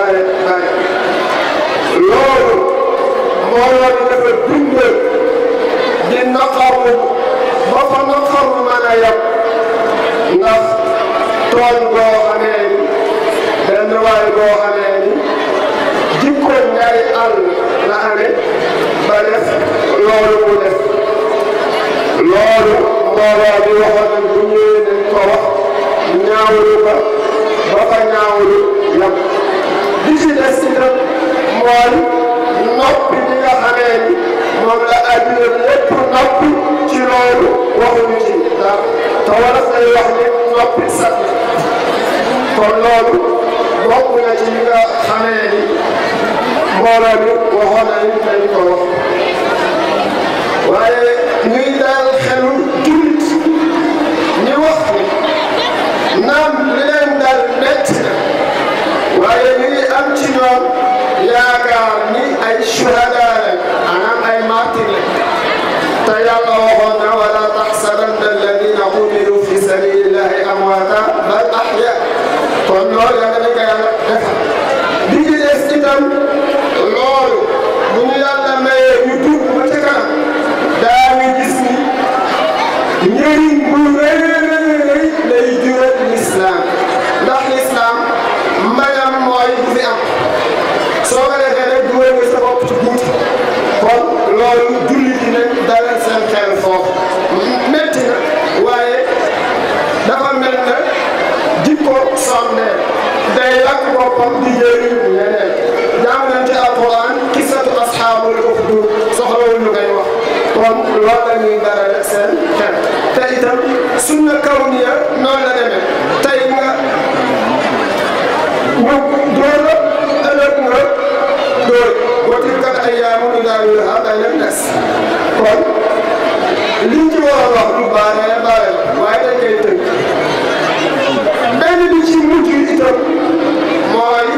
loolu mbooloo bi dafa dundal di naqaru ba fa naqaru mën a yem ndax tooñ boo xamee ni benn waay boo xamee ni jikkoon ñaari àll la amee ba def loolu mu def loolu mbooloo bi waxoon nañ bu ñëwee nañ ko wax ñaawlu ba fa ñaawlu yem li ci des itam mooy noppi bi nga xamee ni moom la adduna lépp noppi ci loolu waxuñu ci ndax te wala say wax ni noppi sax kon loolu bokk na ci li nga xamee ni mbooloo bi waxoon nañu dañ ko wax waaye ñuy daal xelu jullit ñi wax ni naam li leen dal metti na waaye ñu ngi am ci ñoom yaakaar ni ay shuhada lañ maanaam ay martir lañ te yàlla waxoon na wala taxsabanna alladina qutilu fi sabilillahi amwaata bal ahya kon loolu yàlla dañ ko yàlla defal bi ci des itam loolu bu ñu yàlla mayee ñu tuub ba ci kanam daañu gis ni njëriñ bu rëy lay jural l'islam ndax l'islam mbayam mooy bu fi am soo ko defee rek dugal nga sa bopp ci buut kon loolu jullit yi nañ dalal seen xel foofu métti na waaye dafa mel na jikko sonne day lakk boppam di jëriñ ñeneen jàng nañ ci alquran qissatu ashaabul uxdud soxlawul ñu koy wax kon loolu la ñuy dalal seen xel te itam sunna kawniya noonu la demee tey nga ñu door la ëllëg nga door wa tilka ayyaamu nudaawiluhaa bayna n-naas kon liñ ci war a wax lu baare la waaye dañ koy tënk benn bi ci mujj itam mooy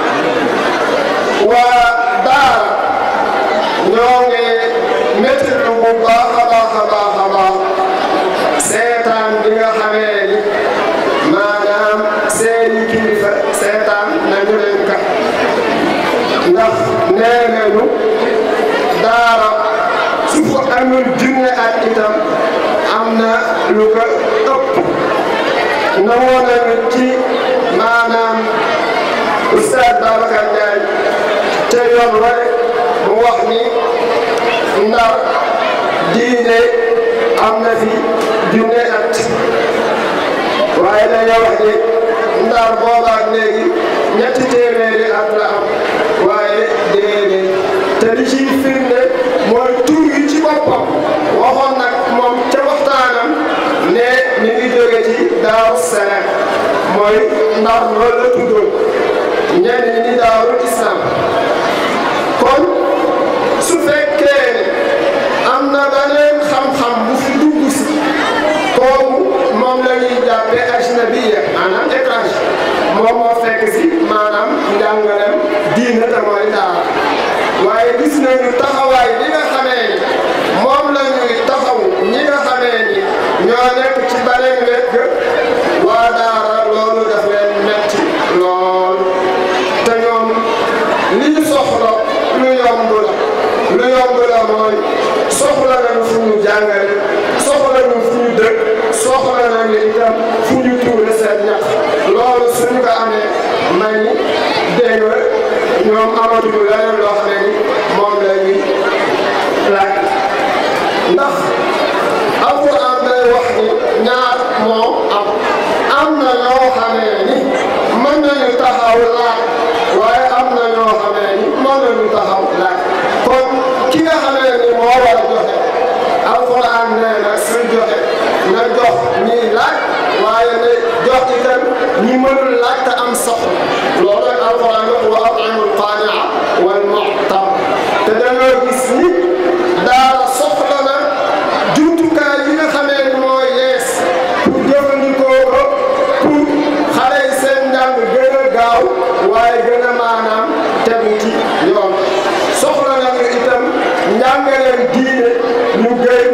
waa daara ñoo ngi métti lu bu baax a baax seetaan bi nga xamee ni maanaam seeni kilifa seetaan nañu leen ka ndax nee nañu daara su ko amul junne at itam am na lu ko ëpp nangoo nañu ci maanaam Oustaz Babacar Ndiaye te yoon rek mu wax ni Ndar diine am na fi junne at waaye dañoo wax ni Ndar boobaak léegi ñetti téeméeri at la am waaye déedéet te li ciy firnde mooy tur yi ci boppam mooy ndax loolu la tuddoon ñenn ñi ni daarul islam kon su fekkee ne am na beneen xam-xam bu fi dugg si kooku moom la ñuy jàppee ajnabiya maanaam étranger moom moo fekk si maanaam njàngaleem diine te mooy daara waaye gis nañu taxawaay bi nga xamee ni moom la ñuy taxaw ñi nga xamee ni ñoo nekk ci beneen wet ga waa daara loolu daf leen metti lool te ñoom li ñu soxla lu yomb la mooy soxla nañu fu ñu jàngale soxla nañu fu ñu dëkk soxla nañu itam fu ñu tuure seen ñax loolu suñu ko amee may dégg nga ñoom amatuñu leneen loo xam ne ni moom la ñuy laaj ndax alquran day wax ni ñaar moo am na ñoo xamee ni mën nañu taxaw laaj waaye am na ñoo xamee ni mën nañu taxaw laaj kon ki nga xamee ni moo war a joxe alquran nee na su joxe na jox ñiy laaj waaye ne jox itam ñi mënul laaj te am soxla loolu rek alquran wax wa at'imul qaani'a wal mu'tar te dañoo gis ni daara soxla na jumtukaay yi nga xamee ni moo yees pour jëfandikoo ko pour xale yi seen njàng gën a gaaw waaye gën a maanaam tegu ci yoon soxla nañu itam njàngaleen diine ñu gën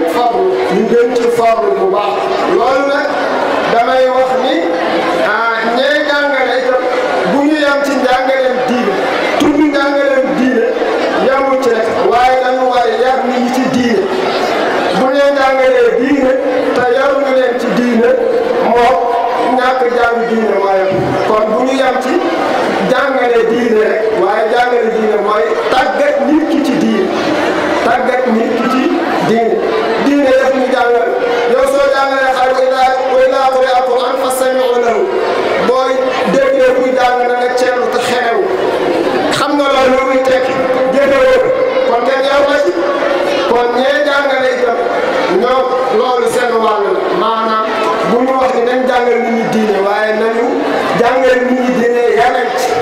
ci farlu bu baax loolu nag damay wax ni ñee jàngale itam bu ñu yem ci njàngaleen diine tudd njàngaleen diine yemul ci rek waaye dañu war a yar nit ñi ci diine bu ñu jàngalee diine te yaruñu leen ci diine moo ñàkk jàng diine waaye kon bu ñu yem ci jàngale diine rek waaye jàngale diine mooy tàggat nit ki ci diine tàggat nit ki ci diine diine daf ñu jàngal yow soo jàngalee xale way laa koy alquran fastami'u lahu booy déggee kuy jàng na nga ceelu te xerew xam nga loolu lu muy tekki jëfewoo kon kenn yow la ci kon ñee jàngale itam ñoom loolu seen wàll la maanaam bu ñu wax ni nañ jàngal nit ñi diine waaye nañu jàngal nit ñi diine yaleen ci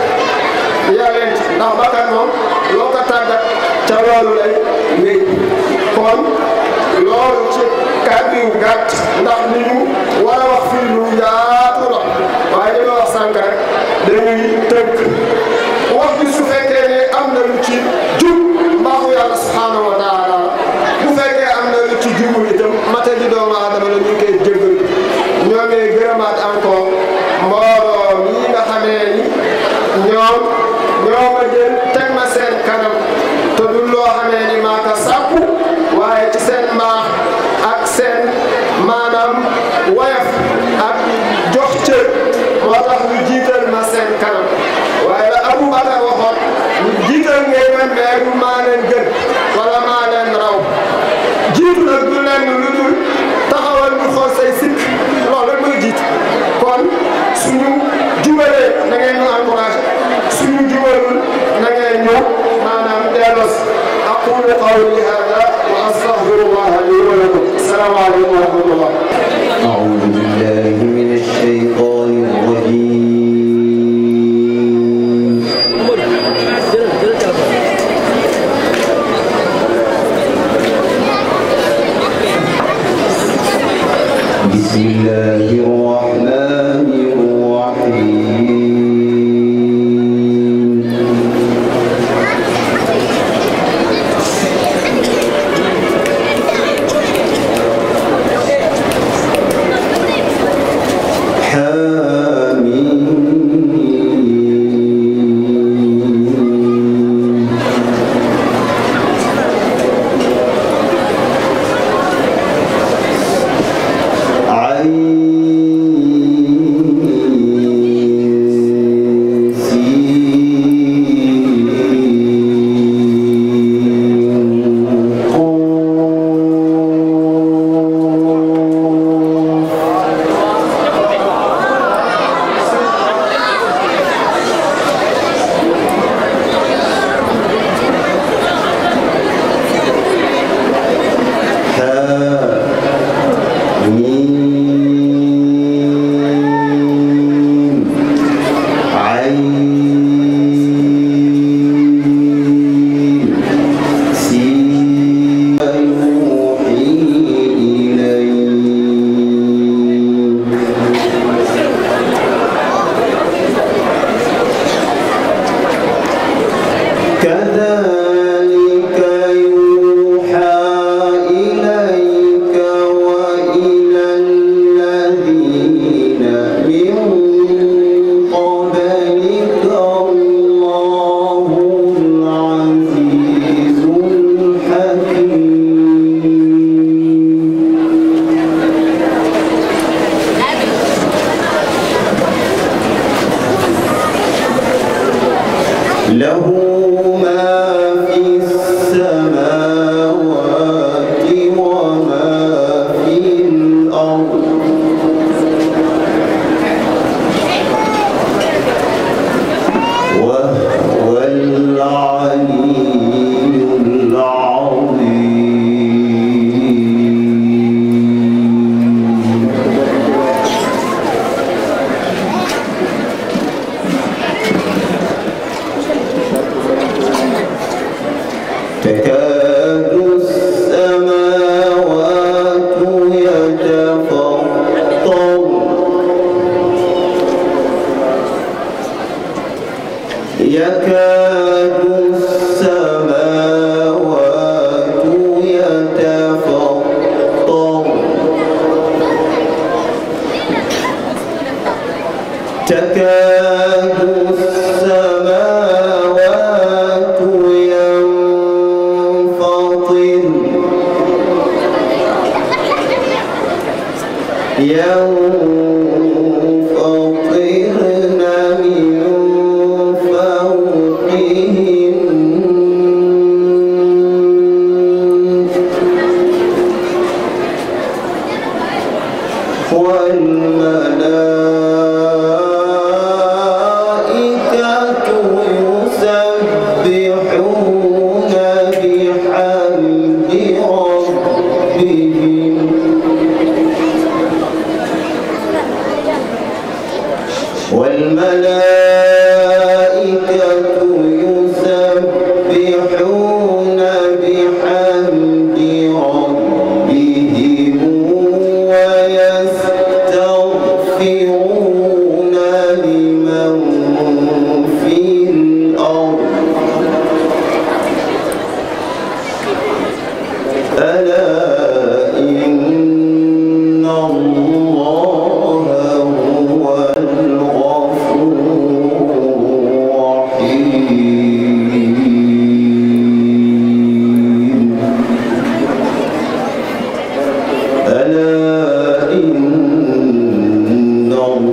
ndax bakkan moom loo ko tàggat ca loolu lay wéy kon loolu ci kàddu yu gàtt ndax li ñu war a wax fii lu yaatu la waaye li ma wax sànq rek dañuy tënk wax bi su fekkee ne am na lu ci jub mbaaxu yàlla subhanahu wa taala bu fekkee am na lu ci jubul itam mate di doomu aadama la ñu koy jéggal ñoo ngi gërëmaat encore mbooloo mii nga xamee ni ñoom ñoo ma jël teg ma seen kanam te du loo xamee ni maa ko sàkku waaye ci seen mbaax ak seen maanaam woyof ak jox cër moo tax ñu jiital ma seen kanam waaye la Aboubacar waxoon ñu jiital ngeen ma mais du maa leen gën wala maa leen raw jiitu nag du leen lu dul taxawal ñu xool say sikk loolu rek mooy jiitu kon suñu jubalee na ngeen ñu encouragé suñu jubalul na ngeen ñu maanaam dellos aqulu qawli hada wa astaghfirullah li wa lakum assalamu alaykum wa rahmatullah أعوذ بالله من الشيطان الرجيم بسم الله الرحمن الرحيم عين تكاد السماوات يكاد السماوات يتفطر تكاد السماوات ينفطرن من فوقهم والملائكة يسبحون بحمد ربهم والملائكة يسبحون بحمد ربهم ويستغفرون لمن في الأرض ألا إن الله هو الغفور الرحيم ألا إن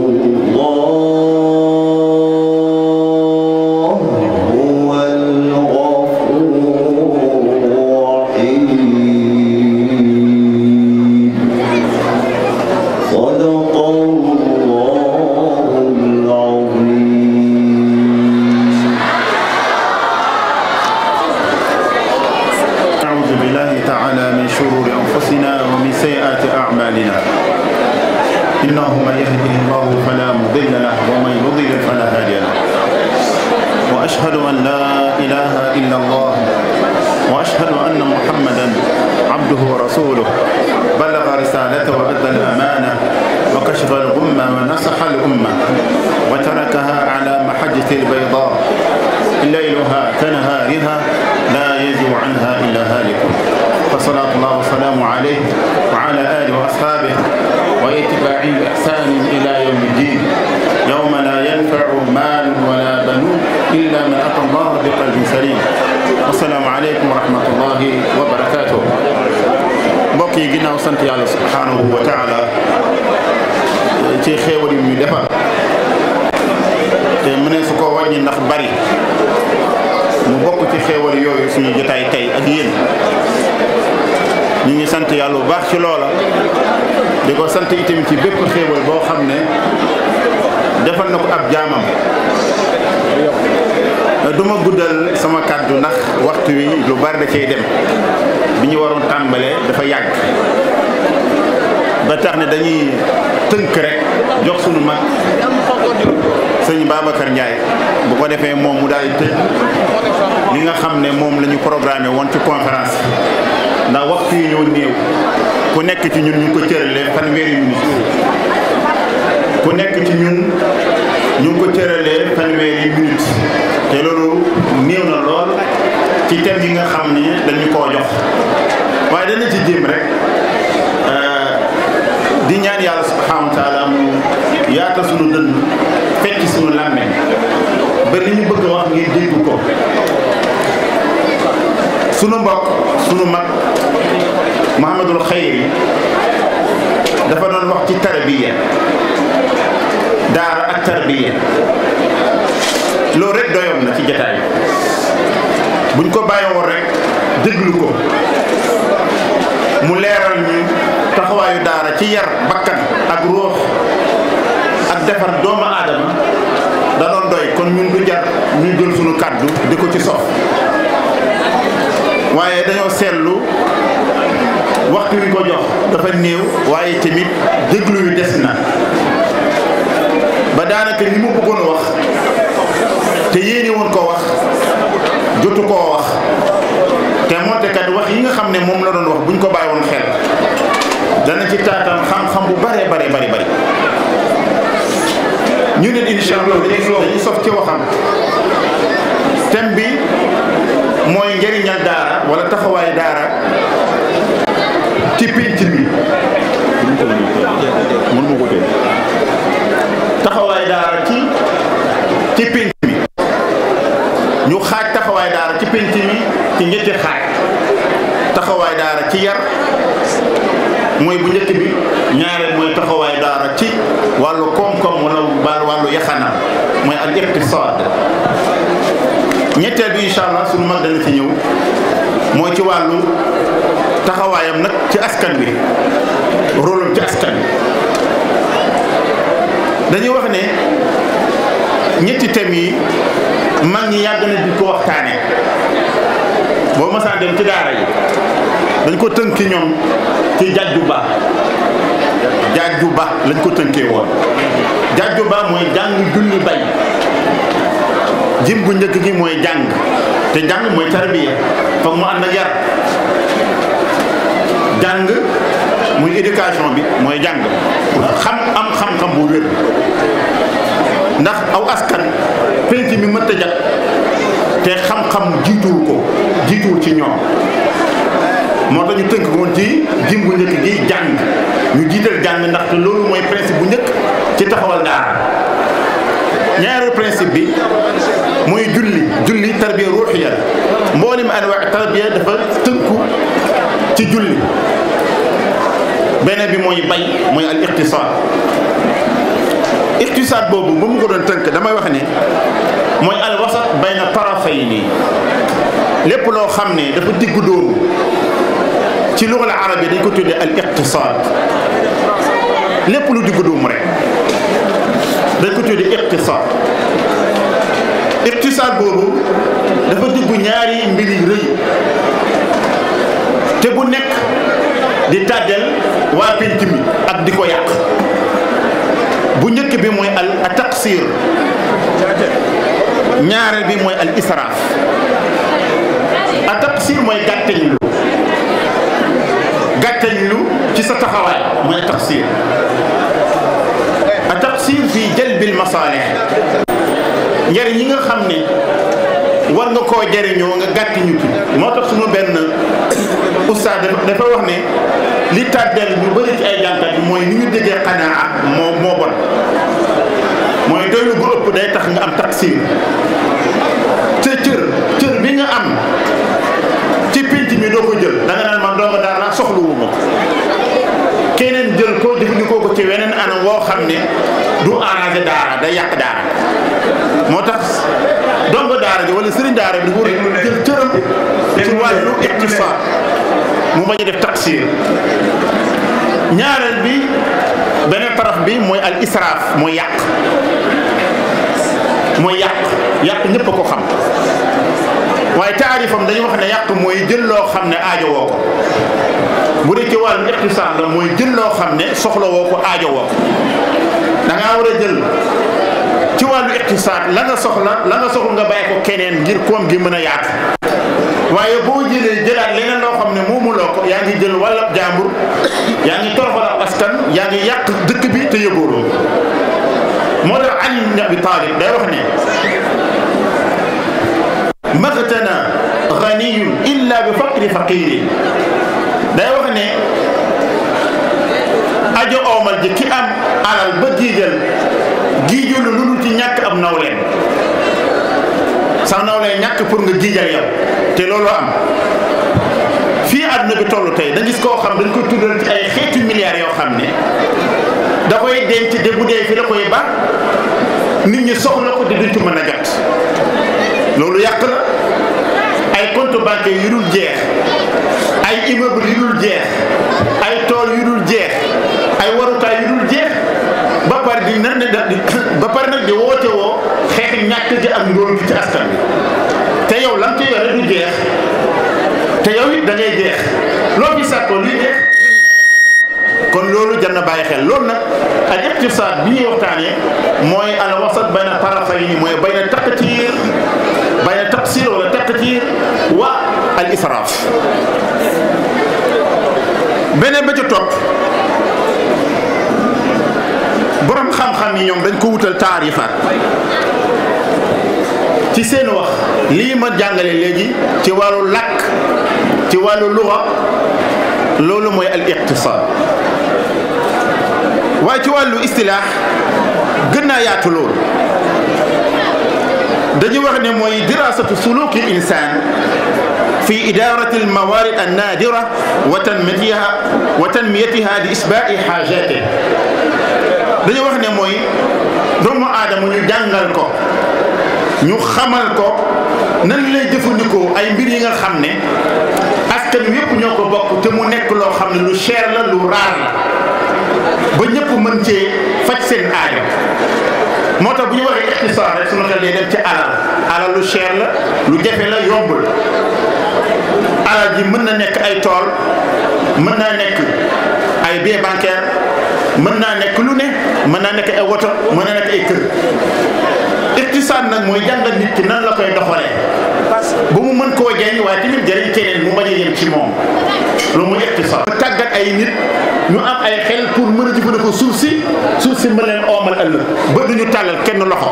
الله هو الغفور الرحيم صدق الله العظيم. أعوذ بالله تعالى من شرور أنفسنا ومن سيئات أعمالنا إنه من يهده الله فلا مضل له ومن يضلل فلا هادي له وأشهد أن لا إله إلا الله وأشهد أن محمدا عبده ورسوله بلغ رسالته وأدى الأمانة وكشف الغمة ونصح الأمة وتركها على محجة البيضاء ليلها كنهارها لا يزيغ عنها إلا هالك فصلاة الله وسلامه عليه وعلى آله وأصحابه واتباعه بإحسان إلى يوم الدين يوم لا ينفع مال ولا بنون إلا من أتى الله بقلب سليم والسلام عليكم ورحمة الله وبركاته. mbokk yi ginnaaw sant yàlla subhanahu wa taala ci xéewal yi ñu defal te mu ne su ko wàññi ndax bari mu bokk ci xéewal yooyu suñu jotaay tey ak yéen ñu ngi sant yàlla bu baax ci loola di ko sant itam ci bépp xéewal boo xam ne defal na ko ab jaamam. duma guddal sama kàddu ndax waxtu wi lu bari da cay dem bi ñu waroon tàmbalee dafa yàgg ba tax ne dañuy tënk rek jox sunu mag sëñ Babacar Ndiaye bu ko defee moom mu daal di tëj li nga xam ne moom la ñu programmé woon ci conférence ndax waxtu yi ñoo néew ku nekk ci ñun ñu ngi ko cëralee fanweeri minute ku nekk ci ñun ñu ngi ko cëralee fanweeri minute te loolu néew na lool ci thème yi nga xam ne dañu koo jox waaye dana ci jéem rek di ñaan yàlla subhanahu wa taala mu yaata sunu dënn fekk sunu làmmeñ ba li ñu bëgg a wax ngir dégg ko. sunu mbokk sunu mag Muhammadul Xayri dafa doon wax ci tarbiya daara ak tarbiya loolu rek doyoon na ci jotaay buñ ko bàyyi woon rek déglu ko mu leeral ñu taxawaayu daara ci yar bakkan ak ruux ak defar doomu aadama da doon doy kon ñun du jar ñu jël sunu kàddu di ko ci sof waaye dañoo seetlu waxtu wi ko jox dafa néew waaye tamit déglu yu des na ba daanaka li mu bëggoon wax te yéene woon ko wax jotu koo wax xam ne moom la doon wax buñ ko bàyyi woon xel dana ci taataan xam-xam bu bare ñu ne incha allah dañuy sof ci waxam thème bi mooy njëriñal daara wala taxawaay daara ci pénc mi mënu ma ko dégg taxawaay daara ci pénc mi ñu xaaj taxawaay daara ci pénc mi ci ñetti xaaj taxawaay daara ci yar mooy bu njëkk bi ñaareel mooy taxawaay daara ci wàllu koom-koom wala wàllu yaxanam mooy al iqtisaad ñetteel bi incha allah suñu mag dana ci ñëw mooy ci wàllu taxawaayam nag ci askan bi rôlam ci askan bi dañuy wax ne ñetti thèmes yi mag ñi yàgg na di ko waxtaane boo masaan dem ci daara yi dañ ko tënki ñoom ci jaaju ba lañ ko tënkee woon jaaju ba mooy jàng julli bay jim bu njëkk gi mooy jàng te jàng mooy tarbiya foog mu ànd ak yar jàng muy éducation bi mooy jàng am xam-xam bu wér ndax aw askan penc mi mënta jag te xam-xam jiituwul ci ñoom moo tax ñu tënk woon ci jim bu njëkk gi jàng ñu jiital jàng ndaxte loolu mooy principe bu njëkk ci taxawal daara ñaareelu principe bi muy julli tarbiya ruuxiya mboolem anwaa tarbiya dafa tënku ci julli beneen bi mooy bay mooy al iqtisaad boobu ba mu ko doon tënk damay wax ne mooy al wasat bayna tarafayni lépp loo xam ne dafa diggu dóomu ci lugal arab yi dañ ko tuddee al iqtisaad lépp lu diggu dóomu rek dañ ko tuddee iqtisaad boobu dafa diggu ñaari mbir yu rëy te bu nekk di tàddeel waa pénc mi ak di ko yàq bu njëkk bi mooy al taqsir ñaareel bi mooy al israaf a taqsir mooy gàttañlu ci sa taxawaay mooy taqsir a taqsir fii jalbil masaalih njëriñ yi nga xam ne war nga koo jëriñoo nga gàttiñu ci moo tax suñu benn ustaad dafa wax ne li tàddeel ñu bëri ci ay jànkat bi mooy ni ñu déggee xanaa moo bon mooy doylu bu ëpp day tax nga am taqsir te cër bi nga am ci pénc mi doo ko jël da nga naan man doo ko daara soxluwuma ko keneen jël ko jëfandikoo ko ci weneen anam woo xam ne du arrangé daara day yàq daara moo tax dongo daara ji wala sëriñ daara bi dafa war a jël cëram ci wàllu iqtisaad mu bañ a def taqsir ñaareel bi beneen taraf bi mooy al israaf mooy yàq ñëpp a ko xam waaye taarifam dañuy wax ne yàq mooy jël loo xam ne aajo woo ko bu dee ci wàllu iqtisaad la mooy jël loo xam ne soxla woo ko aajo woo ko da ngaa war a jël ci wàllu iqtisaad la nga soxla nga bàyyi ko keneen ngir koom gi mën a yaatu waaye boo jëlaat leneen loo xam ne moomuloo ko yaa ngi jël wàllab jàmbur yaa ngi toroxal ab askan yaa ngi yàq dëkk bi te yëgooloo moo tax Ali ibn Abi Talib day wax ne maghtana ghaniyun illa bi faqri faqiri day wax ne ajo oomal ji ki am alal ba giijal lu dul ci ñàkk am nawleen sax nawleen ñàkk pour nga giijal yow te loolu am fii àdduna bi toll tey da gis koo xam dañ ko tuddal ci ay xeetu milliards yoo xam ne da koy denc de bu dee fi la koy ba nit ñi soxla ko di duñ ci mën a jot loolu yàq la ay compte bancaire yu dul jeex ay immeuble yu dul jeex ay tool yu dul jeex ay warukaay yu dul jeex ba pare nag di woote woo xeex ñàkk ji ak ndóol gi ci askan bi te yow lam ci yore du jeex te yow it da ngay jeex loo fi sàkkoo luy jeex kon loolu jar na bàyyi xel loolu nag al iqtisaad bi ñuy waxtaanee mooy al wasat bayna tarafayni mooy bayna taqsir wala taqtir wa al israaf beneen ba ca topp borom xam-xam yi ñoom dañ ko wutal taarifaat ci seen wax lii ma jàngale léegi ci wàllu làkk ci wàllu luga loolu mooy al iqtisaad waaye ci wàllu istilaax gën naa yaatu loolu dañu wax ne mooy dirasatu suluki insaan fi idarati al mawarid an nadira wa tanmiyatiha li isbaai xaajate dañu wax ne mooy doomu aadama ñu jàngal ko ñu xamal ko nan lay jëfandikoo ay mbir yi nga xam ne askan wi yëpp ñoo ko bokk te mu nekk loo xam ne lu cher la lu raar la ba ñëpp mën cee faj seen aajo moo tax bu ñu waxee iqtisaad rek sunu xel day dem ci alal lu cher la lu jafe la yombul alal ji mën na nekk ay tool mën naa nekk ay billet bancaire mën naa nekk lu ne mën naa nekk ay woto mën naa nekk ay kër iqtisaad nag mooy jàngal nit ki nan la koy doxalee ba mu mën koo jëriñ waaye tamit jëriñ keneen mu bañ a yem ci moom loolu mooy iqtisaad tàggat ay nit ñu am ay xel pour mën a jëfandikoo suuf si mën leen oomal ëllëg ba duñu tàllal kenn loxo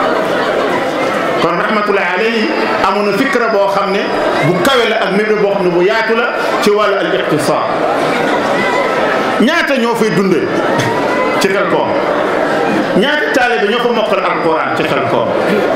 kon rahmatullahi alayhi amoon na fikra boo xam ne bu kawe la ak mébé boo xam ne bu yaatu la ci wàllu al iqtisaad ñaata ñoo fay dunde ci Xelcom ñaata taalibe ñoo fa mokkal alquran ci Xelcom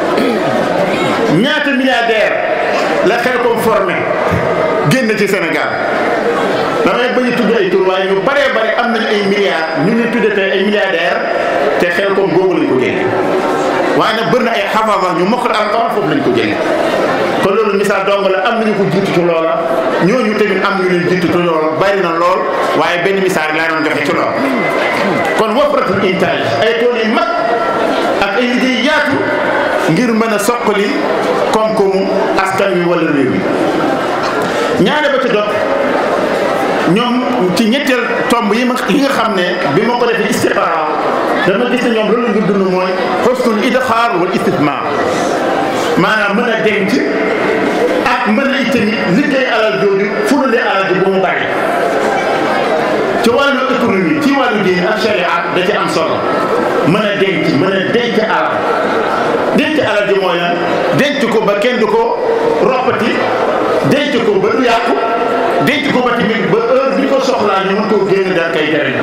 ñaata milliardaire la Xelcom formé génn ci Sénégal damay bañ a tudd ay tur waaye ñu baree bare am nañu ay milliards ñu ngi tudde tey ay milliardaire te Xelcom boobu lañ ko génne waaye nag bëri na ay xafafa ñu mokkal alquran foofu lañ ko génne kon loolu misaal dong la am nañu ko jiitu ci loola ñooñu tamit am ñu leen jiitu ci loola bari na lool waaye benn misaal laa doon joxe ci loola kon wafratul intaaj ay tool yu mag ak ay liggéey yaatu ngir mën a soqali koom-koomu askan wi wala réew mi ñaare ba ci dog ñoom ci ñetteel tomb yi nga xam ne bi ma ko defee istiqraa dama gis ne ñoom loolu ñu dund mooy xusnul idxaar wal istismaar maanaam mën a denc ak mën a itamit liggéey alal jooju furulee alal ji bu mu bari ci wàllu économie ci wàllu diine ak sharia da ci am solo mën a denc alal ji mooy lan denc ko ba kenn du ko roppati denc ko ba du yàqu denc ko ba tamit ba heure bi ko soxlaa ñu mën koo génn daal kay jariñu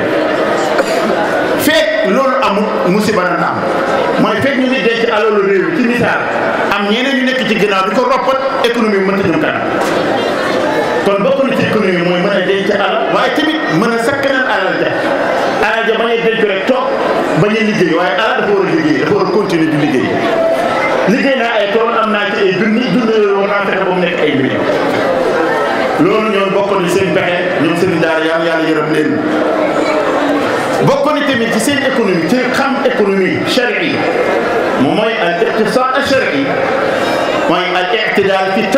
fekk loolu amul musiba na am mooy fekk ñu ngi denc alalu réew ci misaal am ñeneen ñu nekk ci ginnaaw di ko roppat économie mën ta jëm kanam kon bokk na ci économie mooy mën a denc alal waaye tamit mën a sakkanal alal ja bañ a denc rek toog bañ a liggéey waaye alal dafa war a liggéey dafa war a continuer di liggéey naa ay tool am naa ci ay junni yooyu war naa fexe ba mu nekk ay millions loolu ñoom bokk na seen pexe ñoom seen daara yàlla yërëm leen bokk na tamit ci seen économie ci xam économie shar'i moom mooy al iqtisaad al shar'i mooy al i'tidaal fi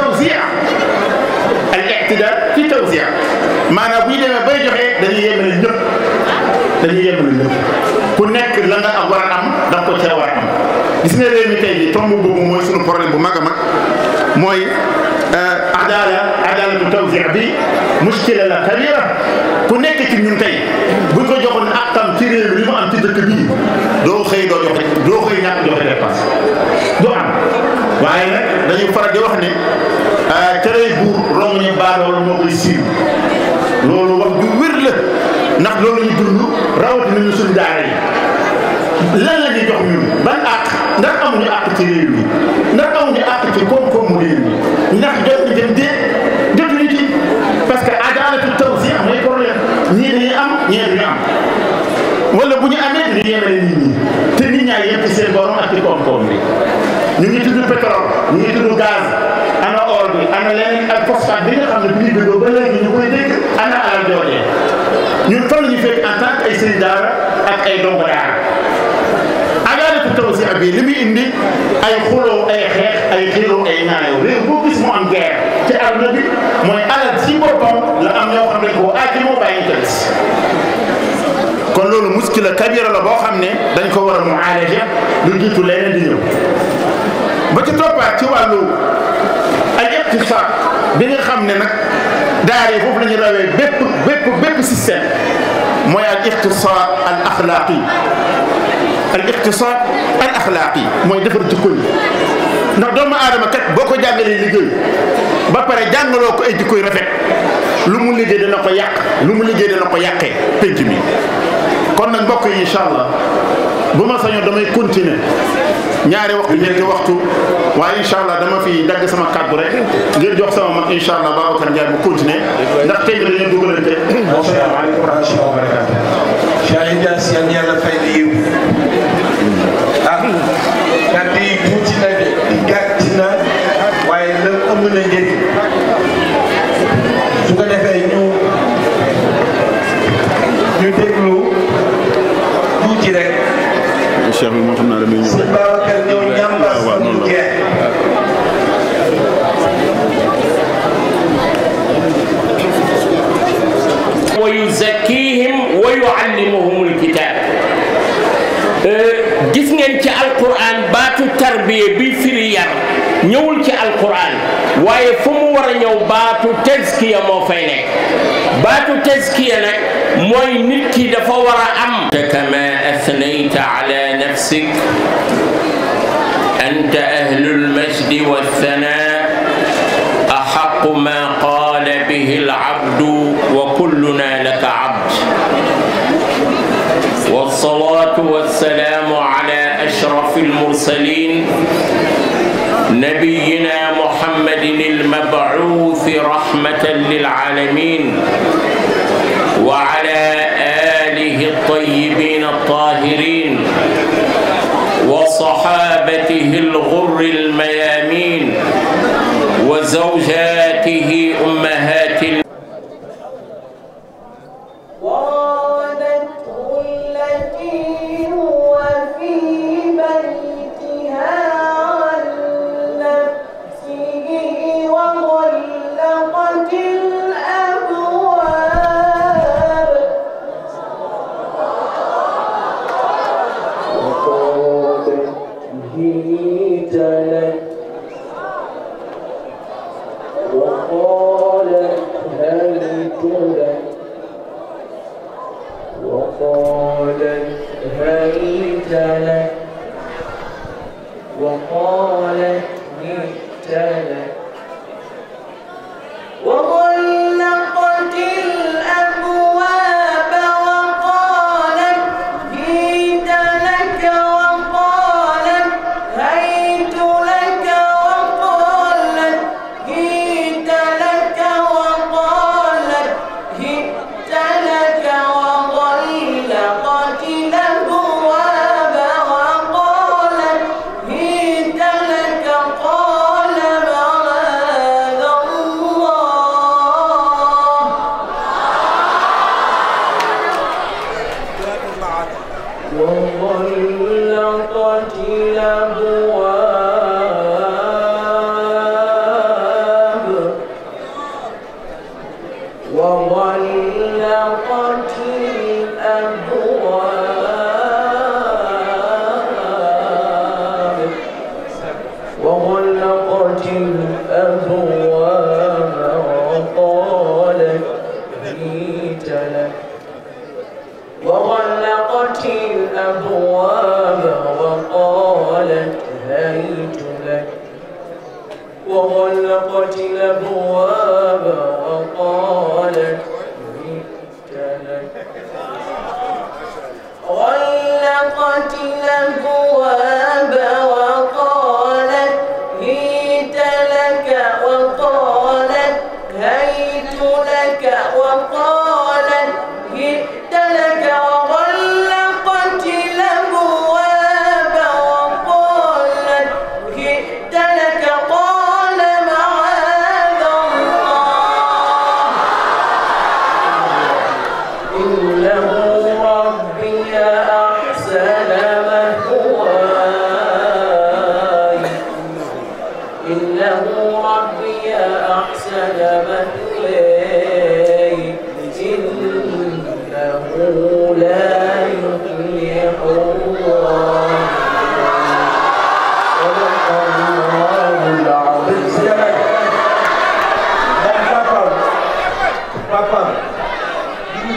tawzi' maanaam bu ñu demee bay joxe dañuy yemale ñëpp ku nekk la nga am war a am da ko cee war a am gis nga réew mi tey jii tomb boobu mooy sunu problème bu mag a mag mooy adaalatu tawzi' bi mushkila la kabira ku nekk ci ñun tey buñ ko joxoon àqam ci réew mi li mu am ci dëkk bii doo xëy ñàkk joxe dépense doo am waaye nag dañuy faral di wax ne cërëy buur romb ñu baadoolo moo koy siiw loolu wax ju wér la ndax loolu ñu dund rawatina ñu suñu daara yi lan la ñuy jox ñun ban àq ndax amuñu àq ci réew mi ndax amuñu àq ci koom-koomu réew mi ndax jot ñu dem déet jotuñu ci parce que adaalatu tawzi' mooy problème ñii dañuy am ñii duñu am wala bu ñu amee dañuy yemale nit ñi te nit ñaa yem ci seen borom ak ci koom-koom bi ñu ngi tudd pétrole ñu ngi tudd gaz ana or bi ana leneen ak phosphate bi nga xam ne bi ñu bëggoo ba léegi ñu koy dégg ana alal joojee ñun fan la ñu fekk en tant que ay sëriñ daara ak ay ndongo daara adaalatu tawzi' bi li muy indi ay xuloo ay xeex ay xiiroo ay ñaayoo réew boo gis mu am guerre ci àdduna bi mooy alal ci boppam la am ñoo xam ne koo aji moo bàyyi ko des kon loolu muskila kabira la boo xam ne dañ ko war a mu'aalaja lu jiitu leneen di ñëw ba ci toppaat ci wàllu al iqtisaad bi nga xam ne nag daara yi foofu la ñu rawee bépp système mooy al iqtisaad al axlaaqi mooy defar jikko yi ndax doomu aadama kat boo ko jàngalee liggéey ba pare jàngaloo ko ay jikko yu rafet lu mu liggéey dana ko yàq lu mu liggéey dana ko yàqee penc mi kon nag mbokk yi incha allah bu ma sañoon damay continuer ñaari waxtu ñetti waxtu waaye incha allah dama fi dagg sama kàddu rek ngir jox sama mag incha allah Babacar Ndiaye bu continuer ndax tey dañoo dugalante. asalaamaaleykum wa rahmatulah wa barakaatu. Cheikh Ilyas yal na yàlla fay di yiw kàddu yi tuuti na de gàtt na waaye la ëmb na njëriñ su ko defee ñu déglu tuuti rek. Cheikh bi moo xam naa damay ñëw sëñ Babacar ñëw ñàmbas ñu jeex. wa yuzakkihim wa yuallimuhumul kitab. gis ngeen ci alquran baatu tarbiya bi firi yar ñëwul ci alquran waaye fu mu war a ñëw baatu tazkiya moo fay nekk baatu tazkiya nag mooy nit ki dafa war a am. kama athnayta ala nafsik anta ahlul majdi wath-thanaa ahaqqu ma qaala bihi al-abdu wa kulluna laka abd. والصلاة والسلام على أشرف المرسلين نبينا محمد المبعوث رحمة للعالمين وعلى آله الطيبين الطاهرين وصحابته الغر الميامين وزوجاته أمهات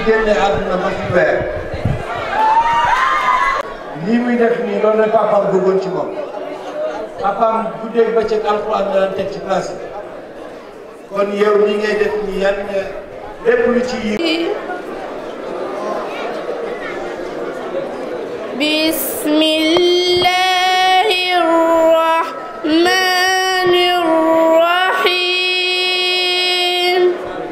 génne àdduna ba fi weer lii muy def nii loolu la papaam bëggoon ci moom papaam guddeeg bëccëg alxuraan la daan teg ci place bi kon yow li ngay def nii yan lépp lu ci yi bismillahir rahmanir rahim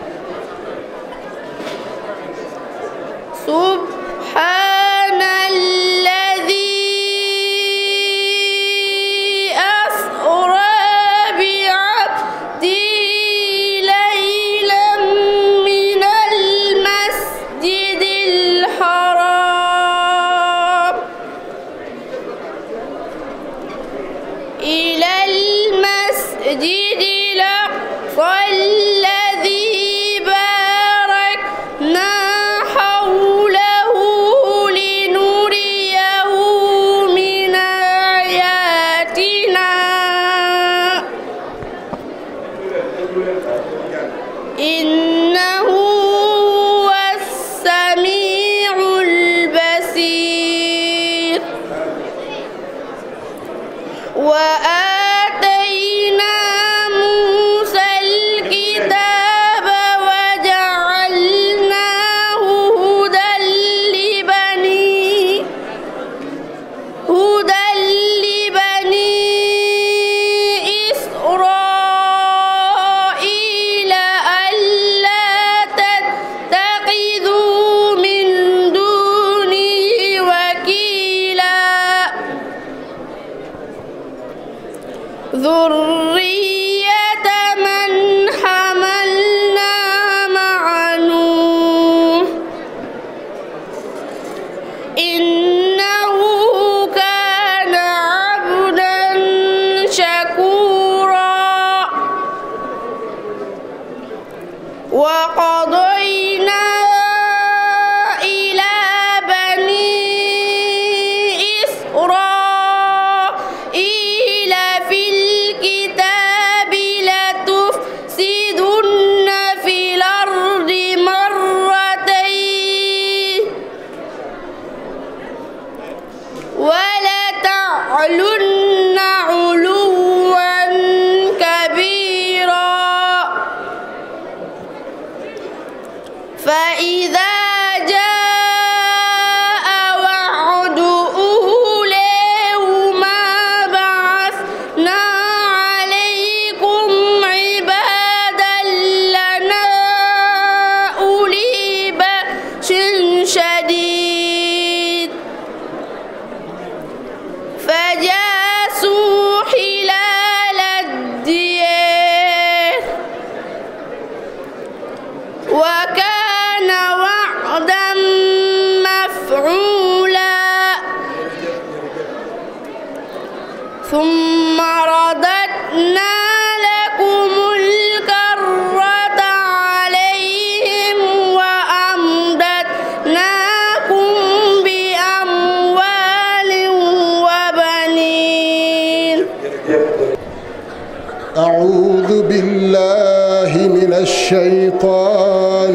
الشيطان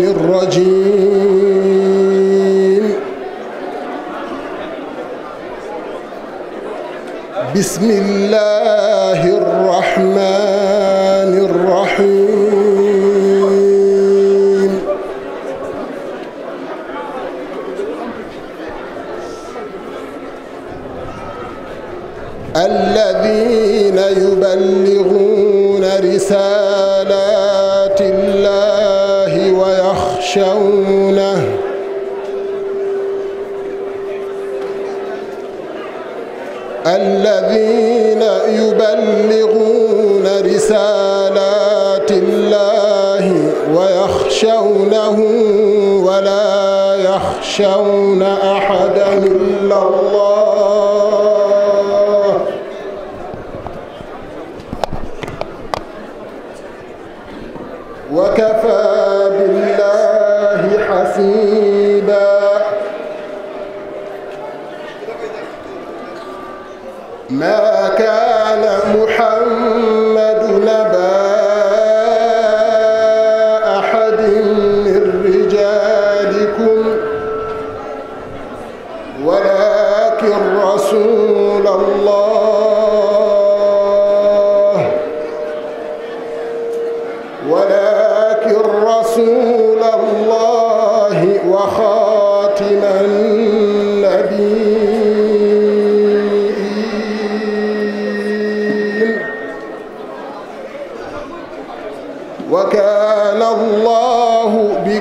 الرجيم بسم الله الرحمن الرحيم الذين يبلغون رسالات الله ويخشونه الذين يبلغون رسالات الله ويخشونه ولا يخشون أحدا إلا الله وكفى بالله حسيبا ما كان محمد نبا أحد من رجالكم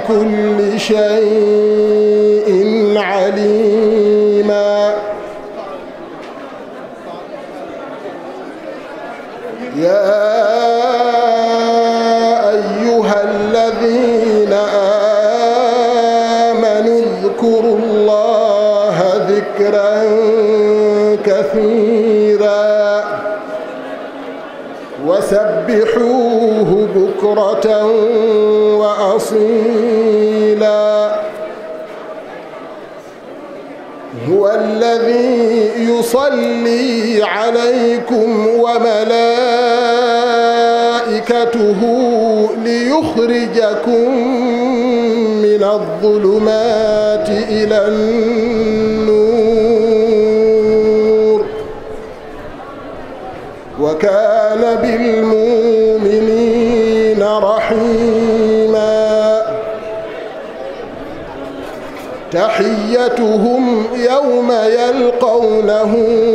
بكل شيء عليما يا أيها الذين آمنوا اذكروا الله ذكرا كثيرا وسبحوه بكرة وأصيلا هو الذي يصلي عليكم وملائكته ليخرجكم من الظلمات إلى النور وكان بالمؤمنين رحيما تحيتهم يوم يلقونه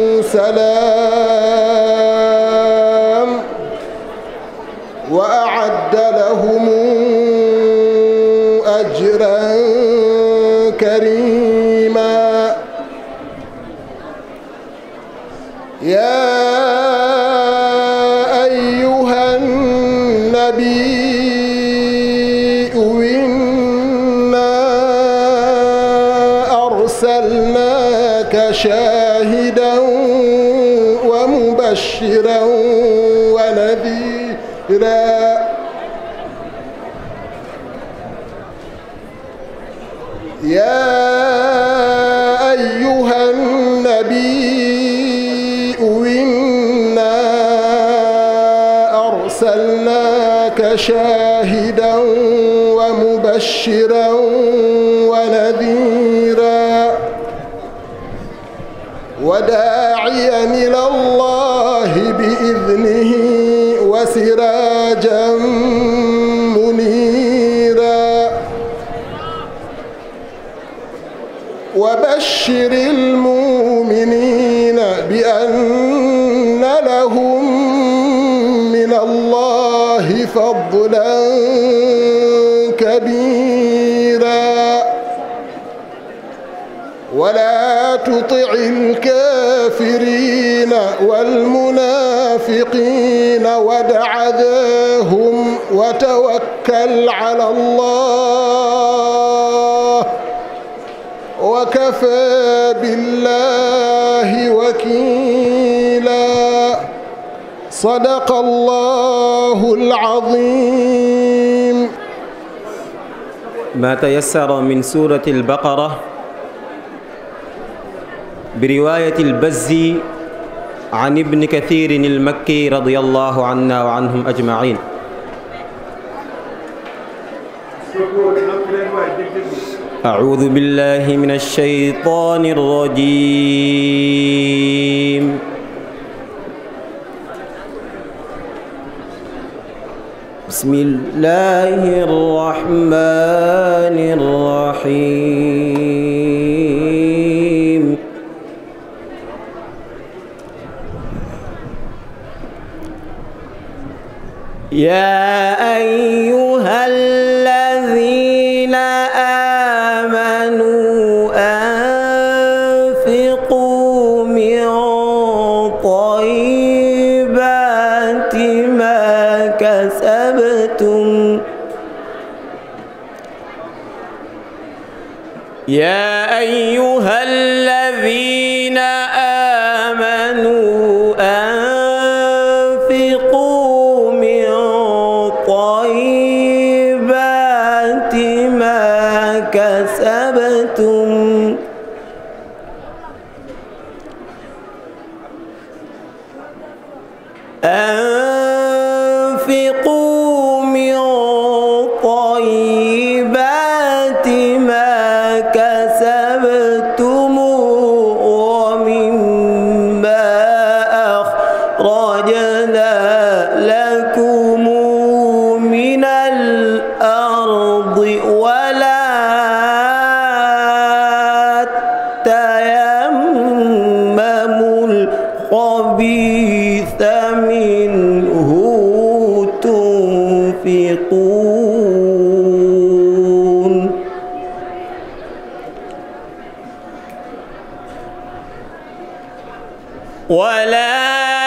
سلام وأعد لهم أجرا كريما يا أيها النبي أرسلناك شاهدا ومبشرا ونذيرا يا أيها النبي إنا أرسلناك شاهدا ومبشرا ونذيرا وداعيا إلى الله بإذنه وسراجا منيرا وبشر المؤمنين بأن لهم من الله فضلا كبيرا ولا تطع الكافرين والمنافقين ودع ذاهم وتوكل على الله وكفى بالله وكيلا صدق الله العظيم. ما تيسر من سورة البقرة برواية البزي عن ابن كثير المكي رضي الله عنا وعنهم أجمعين. أعوذ بالله من الشيطان الرجيم. بسم الله الرحمن الرحيم. يا أيها الذين آمنوا أنفقوا من طيبات ما كسبتم يا أيها الذين آمنوا أنفقوا من طيبات ما كسبتم أنفقوا من طيبات ما كسبتم ومما أخرجنا لكم من الأرض ولا تيمموا الخبيث منه تنفقون ولا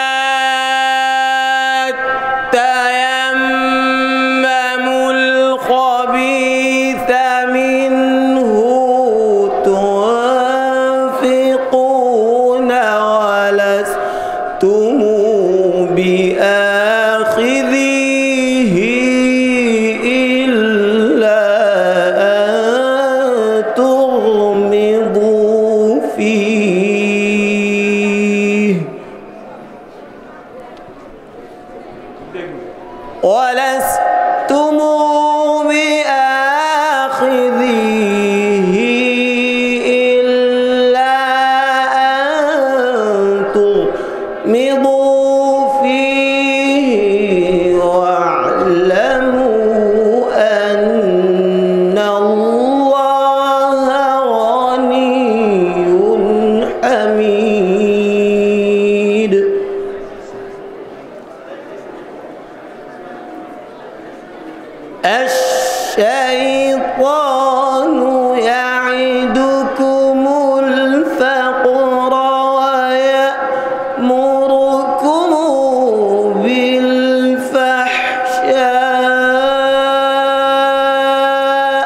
تيمموا الخبيث منه تنفقون ولستم بآخذيه إلا أن تغمضوا فيه ولستم بآخذيه إلا أن تغمضوا فيه واعلموا أن الله غني حميد الشيطان يعدكم الفقر ويأمركم بالفحشاء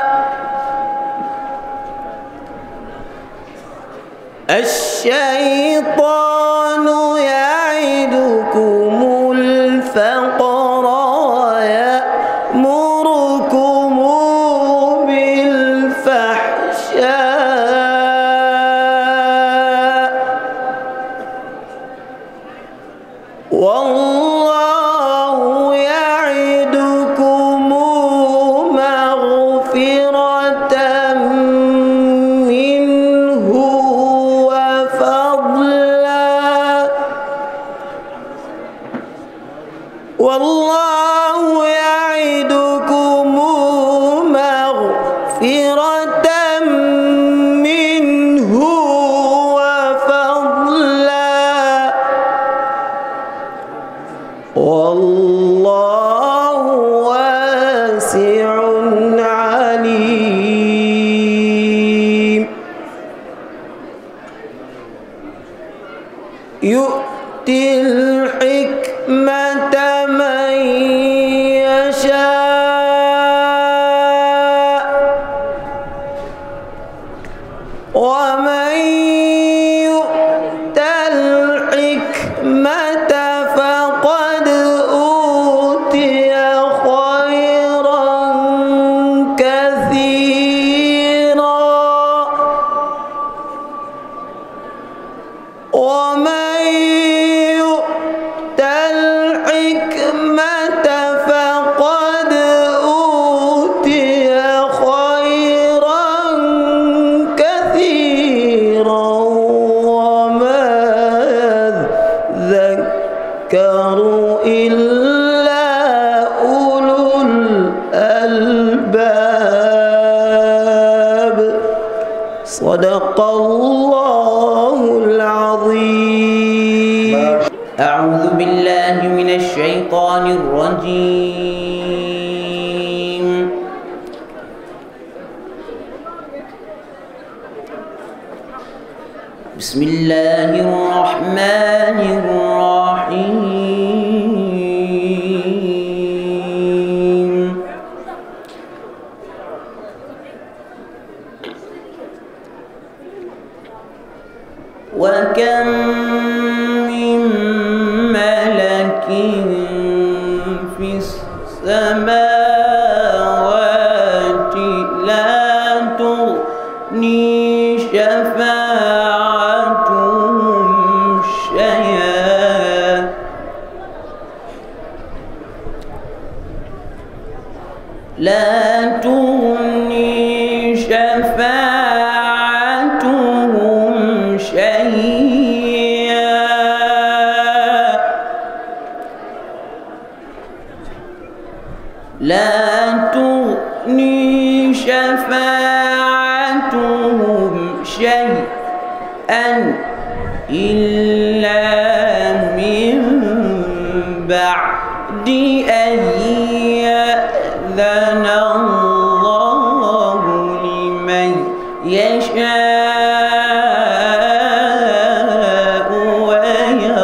الشيطان يعدكم الفقر ويأمركم بالفحشاء والله يعدكم مغفرة منه وفضلا والله يعدكم مغفرة منه وفضلا والله واسع عليم يؤتي الحكمة من يشاء ومن يؤت الحكمة فقد أوتي خيرا كثيرا ومن يؤت الحكمة فقد أوتي خيرا كثيرا وما يذكر إلا أولو الألباب صدق الله العظيم. أعوذ بالله من الشيطان الرجيم. بسم الله الرحمن الرحيم. وكم من ملك في السماوات لا تغني شفاعتهم شيئا لا تغني شفاعتهم شيئا لا تغني شفاعتهم شيئا إلا من بعد أن يأذن الله لمن يشاء ويرضى.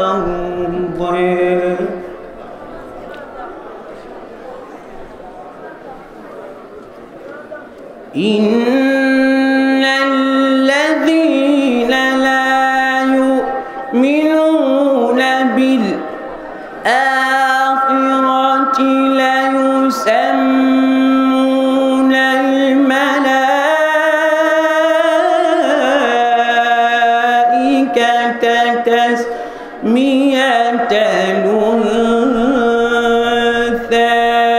إن الذين لا يؤمنون بالآخرة ليسمون الملائكة تسمية الأنثى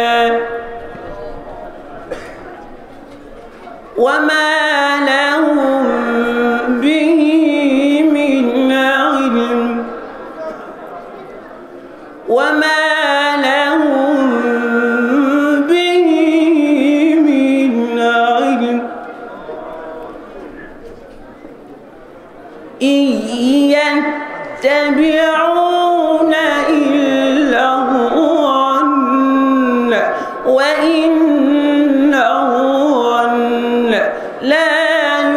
وما لهم به من علم إن يتبعون إلا الظن وإن الظن لا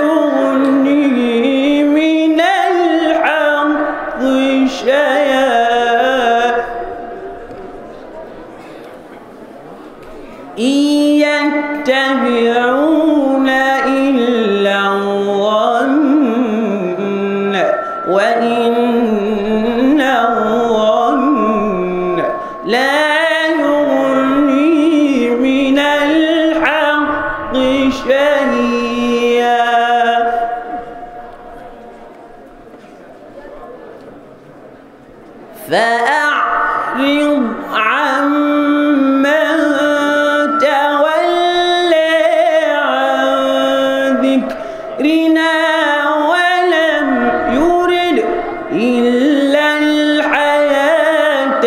يغني من الحق شيئا إن يتبعون إلا الظن وإن الظن لا يغني من الحق شيئا فأعرض عمن تولى عن ذكرنا ولم يرد إلا الحياة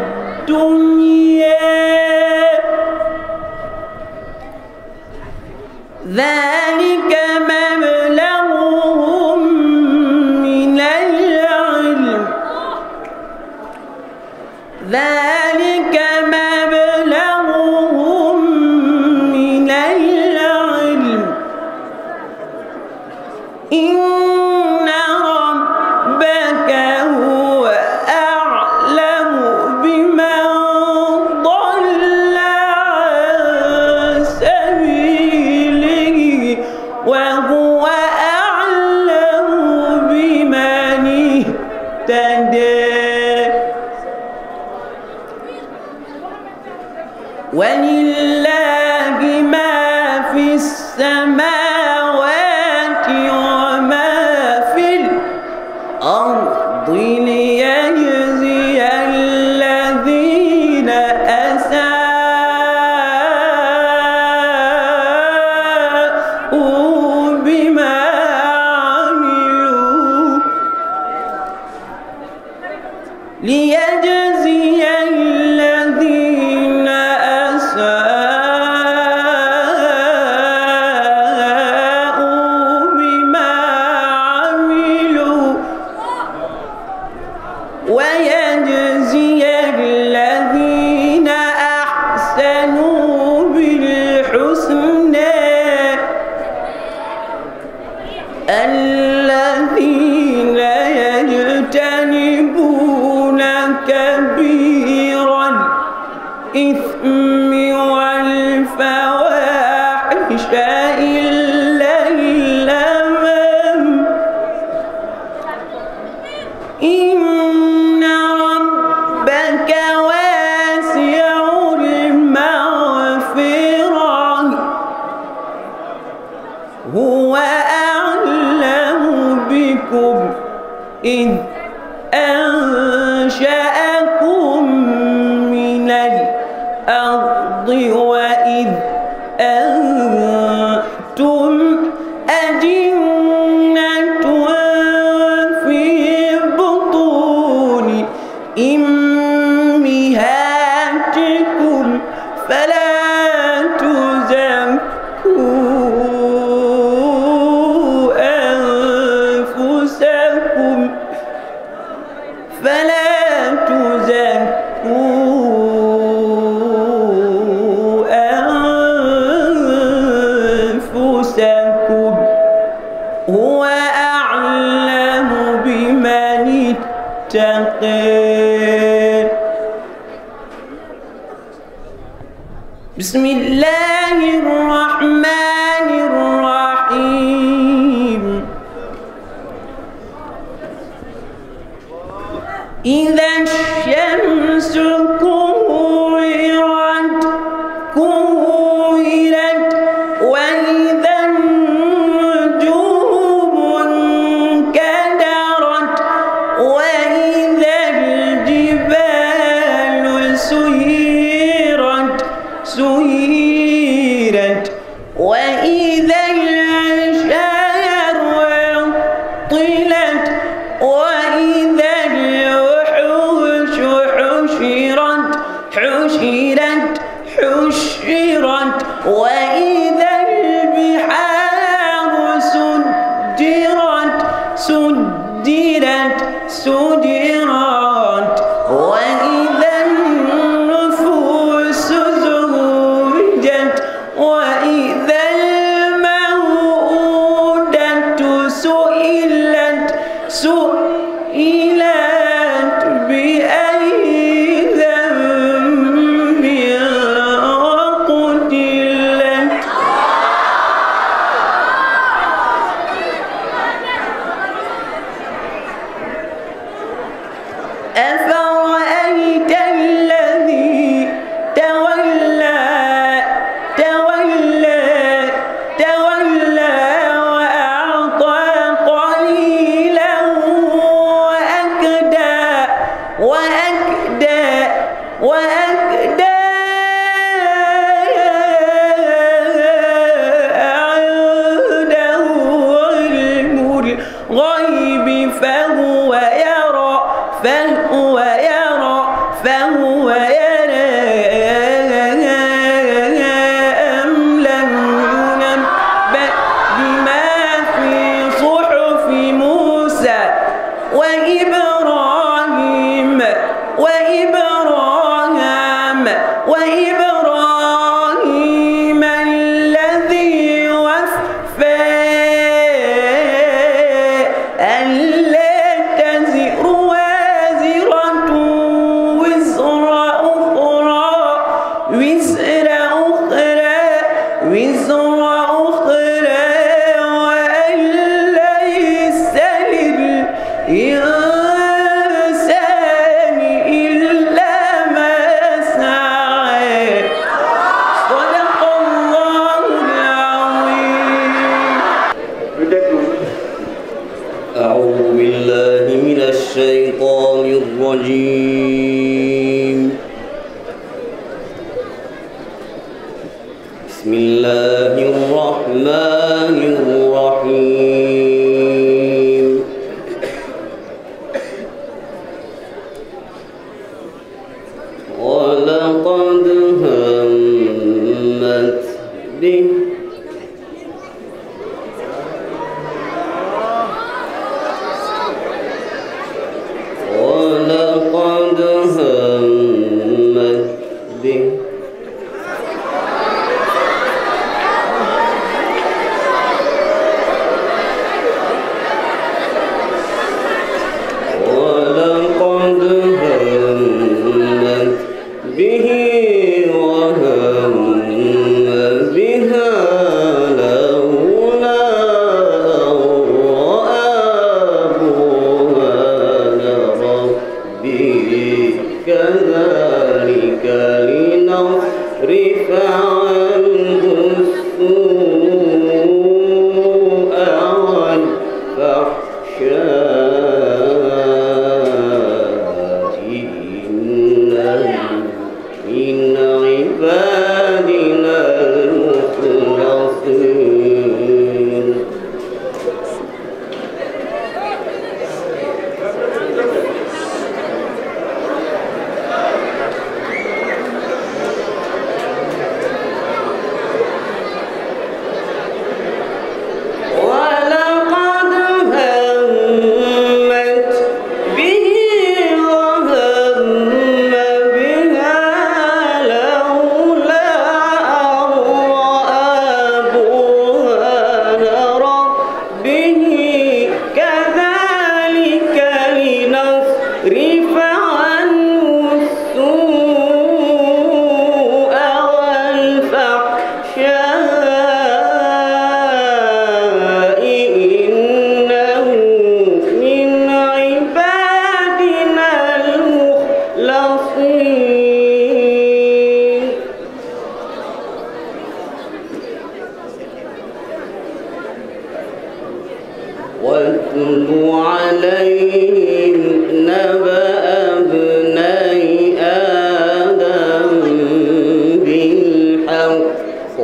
الدنيا ذلك مبلغهم من العلم ذلك مبلغهم من العلم إن ربك هو أعلم بمن ضل عن سبيله وهو أعلم بمن اهتدى ولله ما في السماوات وما في الأرض ليجزي الذين أساءوا بما عملوا ليجزي الذين أساءوا بما عملوا ويجزي الذين أحسنوا بالحسنى الذين يجتنبون كبير الإثم والفواحش إلا اللمم إن ربك واسع المغفرة هو أعلم بكم إذ أنشأكم من الأرض وإذ أنتم أجنة في بطون أمهاتكم فلا تزكوا أنفسكم هو أعلم بمن اتقى بسم الله الرحمن الرحيم وأخرى وأن ليس للإنسان إلا ما سعى صدق الله العظيم. أعوذ بالله من الشيطان الرجيم. بسم الله الرحمن الرحيم. ولقد همت به ولقد همت به ولقد همت به وهم بها لولا أن رأى برهان ربه كذلك لنصرف عنه السوء والفحشاء إنه من عبادنا المخلصين. ولقد همت به وهم بها لولا أن رأى برهان ربه كذلك لنصرف عنه السوء والفحشاء إنه من عبادنا المخلصين. واتل عليهم نبأ ابني آدم بالحق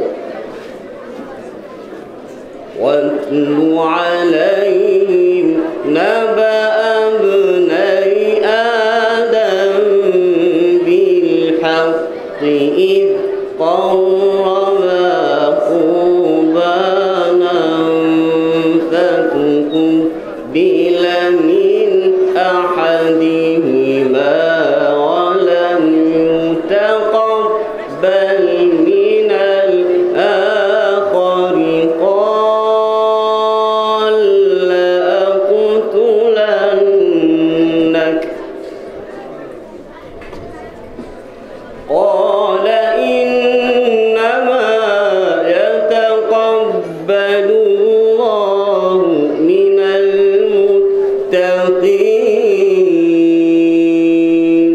واتل عليهم نبأ ابني آدم بالحق إذ قربا قربانا فتقبل من أحدهما ولم يتقبل من الآخر قال لأقتلنك قال إنما يتقبل الله من المتقين.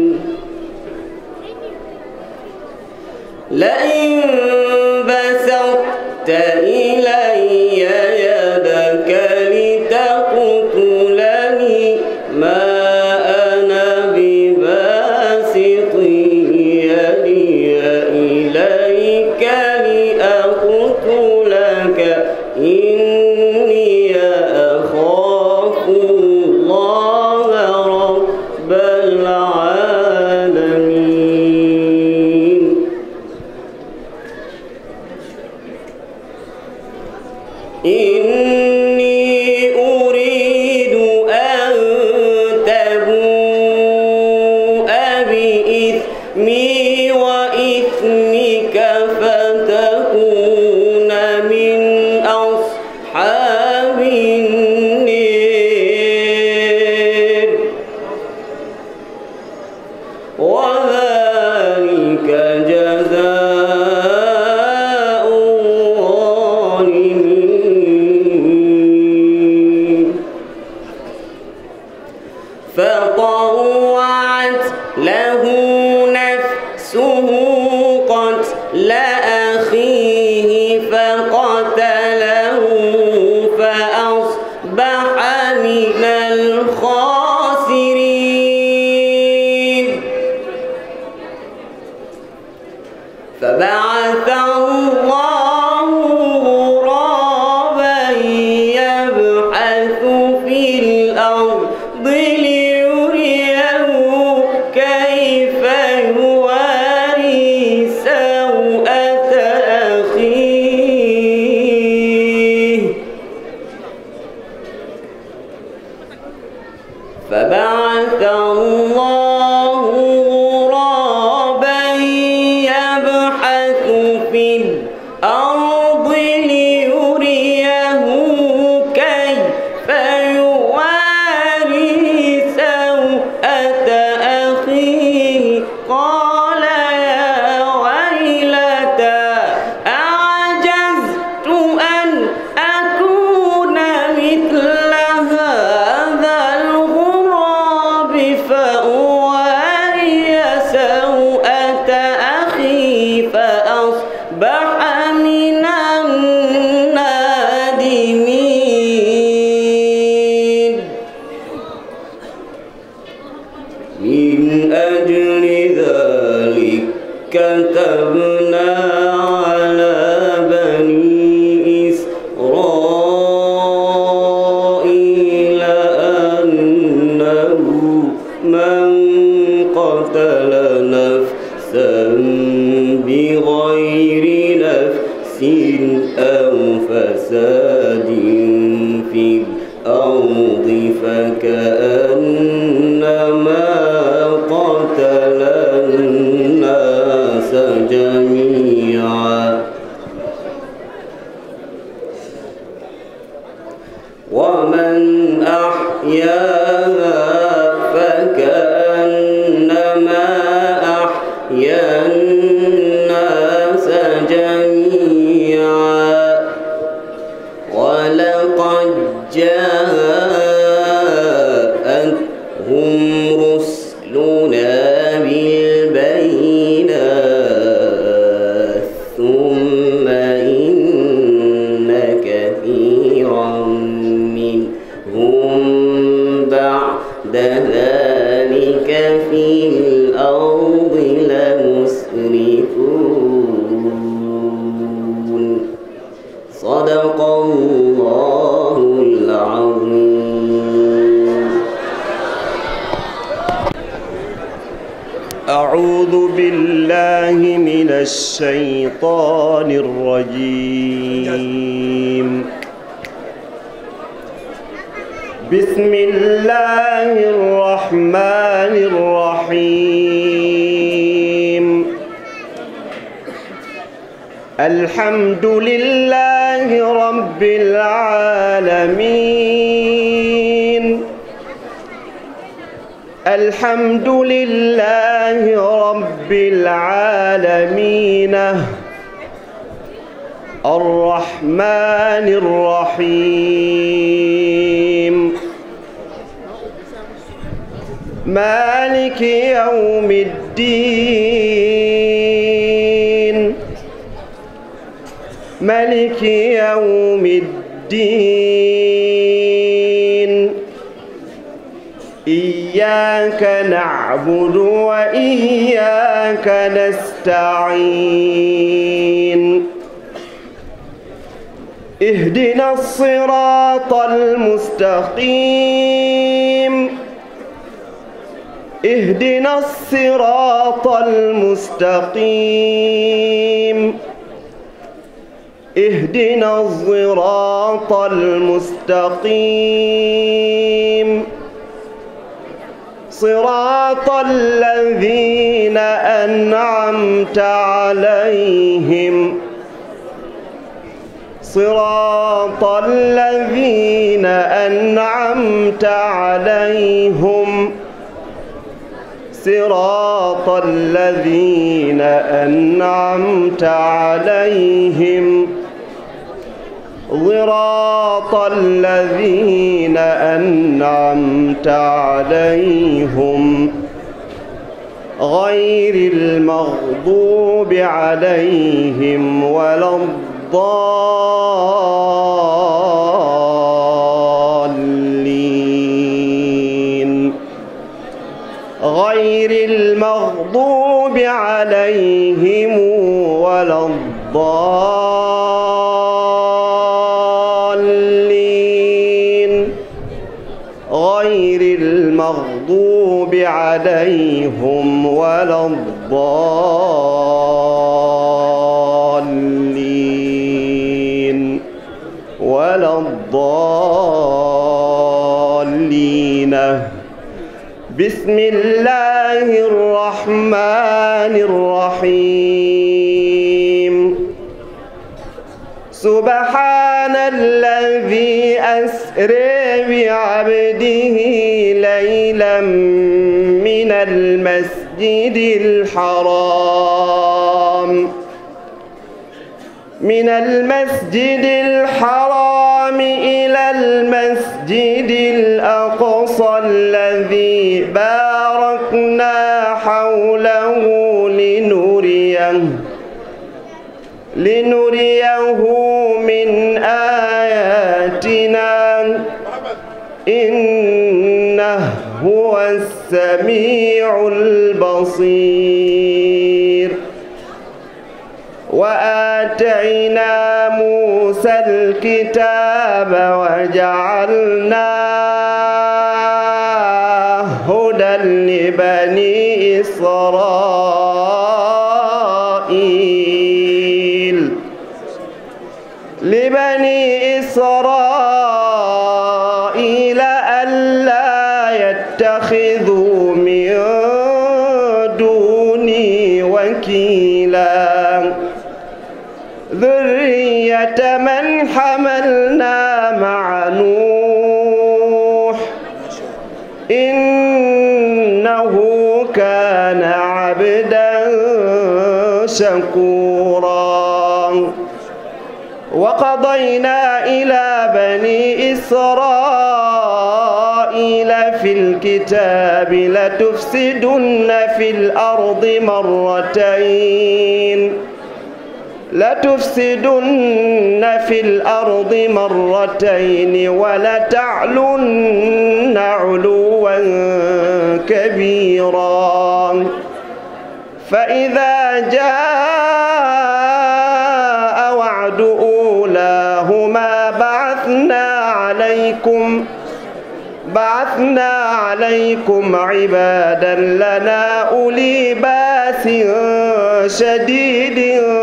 لئن بسطت إلي يدك لتقتلني ما أنا بباسط يدي إليك لأقتلك إني أخاف الله رب العالمين. إني أريد أن تبوء بإثمي وإثمك فتكون من أصحاب النار وذلك جزاء الله غرابا يبحث في الأرض ليريه كيف يواري سوءة أخيه قال يا ويلتى أعجزت أن أكون مثل هذا الغراب فأواري سوءة أخي فأصبح من النادمين. من أجل ذلك كتبنا على بني إسرائيل أنه من قتل نفسا بغير نفس أو فساد في الأرض فكأنما قتل الناس جميعا ومن أحياها فكأنما أحيا الناس جميعا ولقد جاءتهم رسلنا بالبينات ثم إن كثيرا منهم بعد ذلك في الأرض لمسرفون. صدق الله العظيم. أعوذ بالله من الشيطان الرجيم. بسم الله الرحمن الرحيم. الحمد لله رب العالمين. الحمد لله رب العالمين الرحمن الرحيم مالك يوم الدين مالك يوم الدين إياك نعبد وإياك نستعين اهدنا الصراط المستقيم اهدنا الصراط المستقيم اهدنا الصراط المستقيم صراط الذين أنعمت عليهم صراط الذين أنعمت عليهم صراط الذين أنعمت عليهم صراط الذين أنعمت عليهم غير المغضوب عليهم ولا الضالين غير المغضوب عليهم ولا الضالين غير المغضوب عليهم ولا الضالين ولا الضالين بسم الله الرحمن الرحيم سبحان الذي أسرى بعبده ليلا من المسجد الحرام إلى المسجد الأقصى الذي باركنا حوله لنريه من آياتنا إنه هو السميع البصير وآتينا موسى الكتاب وجعلناه هدى لبني إسرائيل ألا يتخذوا من دوني وكيلا ذرية من حملنا مع نوح إنه كان عبدا شكورا وقضينا إلى بني إسرائيل في الكتاب لتفسدن في الأرض مرتين ولتعلن علوا كبيرا فإذا جاء وعد أولاهما بعثنا عليكم عبادا لنا أولي بأس شديد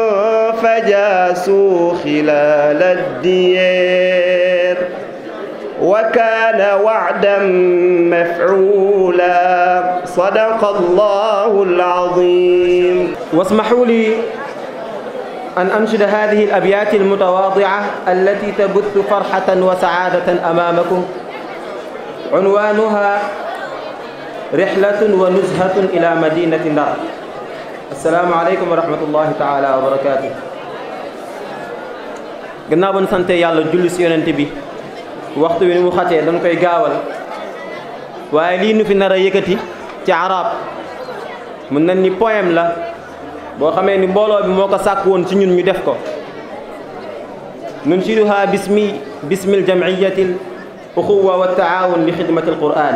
فجاسوا خلال الديار وكان وعدا مفعولا صدق الله العظيم. واسمحوا لي أن أنشد هذه الأبيات المتواضعة التي تبث فرحة وسعادة أمامكم. عنوانها رحلة ونزهة إلى مدينة النار. السلام عليكم ورحمة الله تعالى وبركاته. gannaaw ba ñu sante yàlla julli ci yonent bi waxtu wi ni mu xatee dañ koy gaawal waaye lii nu fi nar a yëkkati ci arab mën nañ ni poème la boo xamee ni mbooloo bi moo ko sàkk woon ci ñun ñu def ko. nunshiduha bismil jam'iyatil uxuwa wa taawun li xidmatil qur'an.